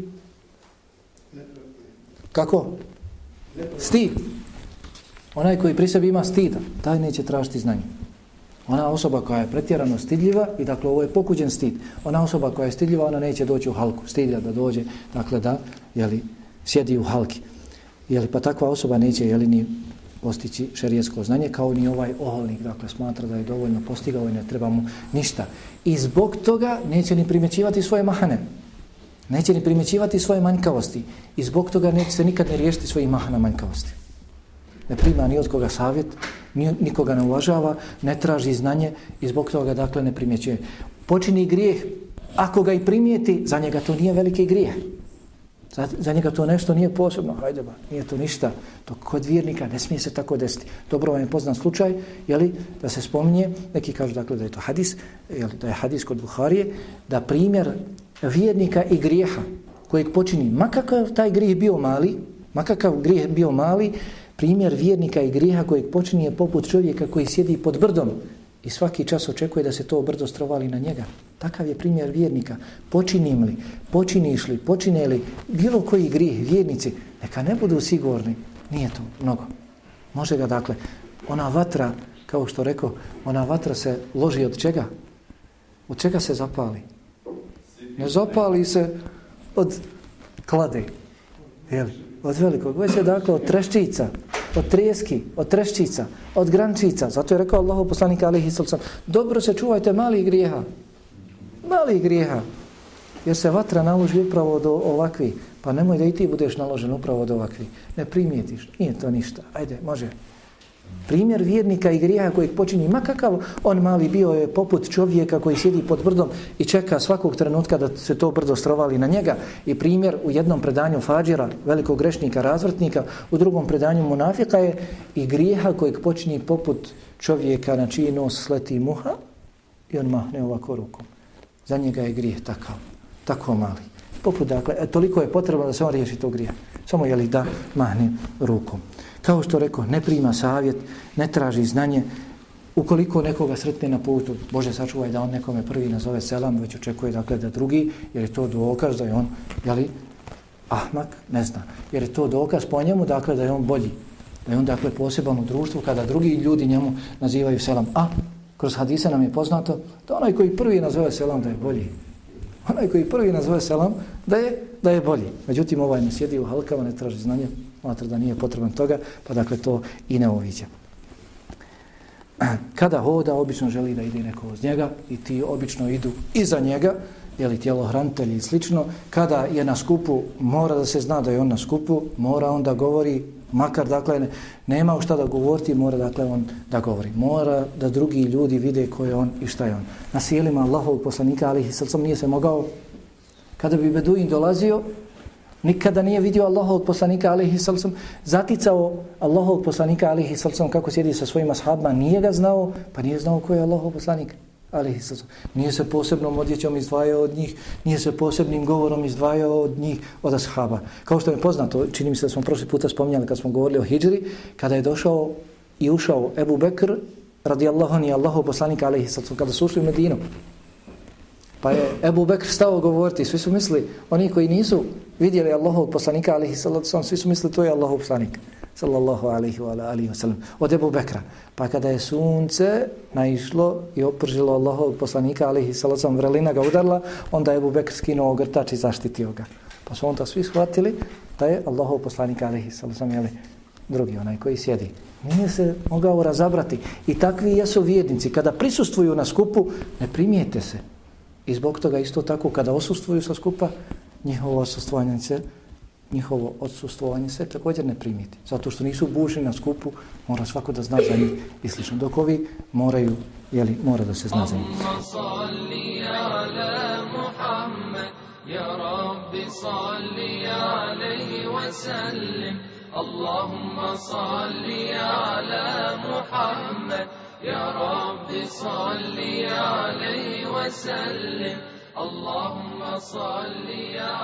kako? Stid. Onaj koji pri sebi ima stida, taj neće tražiti znanje. Ona osoba koja je pretjerano stidljiva, i dakle ovo je pokuđen stid, ona osoba koja je stidljiva, ona neće doći u halku, stidlja da dođe, dakle da, jeli, sjedi u halki. Jeli, pa takva osoba neće, jeli, ni postići šerijetsko znanje, kao ni ovaj oholnik, dakle smatra da je dovoljno postigao i ne treba mu ništa. I zbog toga neće ni primjećivati svoje mahane. Neće ni primjećivati svoje manjkavosti i zbog toga neće se nikad ne riješiti svojih mahana manjkavosti. Ne prima ni od koga savjet, nikoga ne uvažava, ne traži znanje i zbog toga dakle ne primjećuje. Počini grijeh, ako ga i primijeti, za njega to nije veliki grijeh. Za, za njega to nešto nije posebno, hajde ba, nije to ništa. To kod vjernika ne smije se tako desiti. Dobro vam je poznan slučaj, jeli, da se spominje, neki kažu dakle da je to hadis, jeli, da je hadis kod Buharije, da primjer vjernika i grijeha kojeg počini, makakav taj grijeh bio mali, makakav grijeh bio mali, primjer vjernika i grijeha kojeg počini je poput čovjeka koji sjedi pod brdom i svaki čas očekuje da se to brdo strovali na njega. Takav je primjer vjernika. Počinim li, počiniš li, počine li bilo koji grijeh, vjernici, neka ne budu sigurni. Nije to mnogo. Može ga dakle, ona vatra, kao što rekao, ona vatra se loži od čega? Od čega se zapali? Ne zapali se od klade, jel? Od velikog, već je dakle od treščica, od trijeski, od treščica, od grančica. Zato je rekao Allahov poslanik alejhi sallam, dobro se čuvajte malih grijeha, malih grijeha, jer se vatra naloži upravo do ovakvi, pa nemoj da i ti budeš naložen upravo do ovakvi. Ne primijetiš, nije to ništa, ajde, može. Primjer vjernika i grijeha kojeg počini, ma kakav on mali bio, je poput čovjeka koji sjedi pod brdom i čeka svakog trenutka da se to brdo strovali na njega. I primjer u jednom predanju fađira, velikog grešnika, razvrtnika, u drugom predanju munafika je i grijeha kojeg počini poput čovjeka na čiji nos sleti muha i on mahne ovako rukom. Za njega je grijeh takav, tako mali. Poput, dakle, toliko je potrebno da se on riješi tog grijeha. Samo je li da mahne rukom. Kao što rekao, ne prima savjet, ne traži znanje. Ukoliko nekoga sretne na putu, Bože sačuvaj da on nekome prvi nazove selam, već očekuje dakle da drugi, jer je to dokaz da je on, jeli, ahmak, ne zna. Jer je to dokaz po njemu, dakle, da je on bolji. Da je on, dakle, poseban u društvu kada drugi ljudi njemu nazivaju selam. A kroz hadise nam je poznato da onaj koji prvi nazove selam da je bolji. Onaj koji prvi nazove selam da je, da je bolji. Međutim, ovaj ne sjedi u halkama, ne traži znanje, smatra da nije potreban toga, pa dakle to i ne uviđa. Kada hoda, obično želi da ide neko uz njega i ti obično idu iza njega, jeli tjelohranitelji i slično. Kada je na skupu, mora da se zna da je on na skupu, mora on da govori, makar dakle ne, nema šta da govoriti, mora dakle on da govori. Mora da drugi ljudi vide ko je on i šta je on. Na sjelima Allahovog poslanika alihi sallam nije se mogao, kada bi Beduin dolazio, nikada nije vidio Allahovog poslanika alihi sallam, zaticao Allahovog poslanika alihi sallam kako sjedi sa svojim ashabima, nije ga znao, pa nije znao ko je Allahov poslanik alihi sallam. Nije se posebnom odjećom izdvajao od njih, nije se posebnim govorom izdvajao od njih, od ashaba. Kao što je poznato, čini mi se da smo prošli puta spominjali kad smo govorili o hidžri, kada je došao i ušao Ebu Bekr radijallahu anhu i Allahov poslanik alihi sallam, kada su ušli u Medinu. Pa je Ebu Bekr stao govoriti, svi su mislili, oni koji nisu vidjeli Allahovog poslanika alihi sallam, svi su mislili to je Allahov poslanik sallallahu alaihi wa alihi wa sallam, od Ebu Bekra. Pa kada je sunce naišlo i opržilo Allahovog poslanika alihi sallam, vrelina ga udarila, onda je Ebu Bekr skinuo ogrtač i zaštitio ga. Pa su onda svi shvatili da je Allahov poslanik alihi sallam, jeli, drugi onaj koji sjedi. Nije se mogao razabrati. I takvi jesu vjernici. Kada prisustvuju na skupu, ne primijete se. I zbog toga isto tako kada osustvuju sa skupa, njihovo osustvovanje se, njihovo odsustvovanje se također ne primijeti. Zato što nisu bušni na skupu, mora svako da zna za njih i slično. Dok ovi moraju, jeli, mora da se zna za njih. Allahumma salli ala Muhammad, ya Rabbi salli alayhi wa sallim. Allahumma salli ala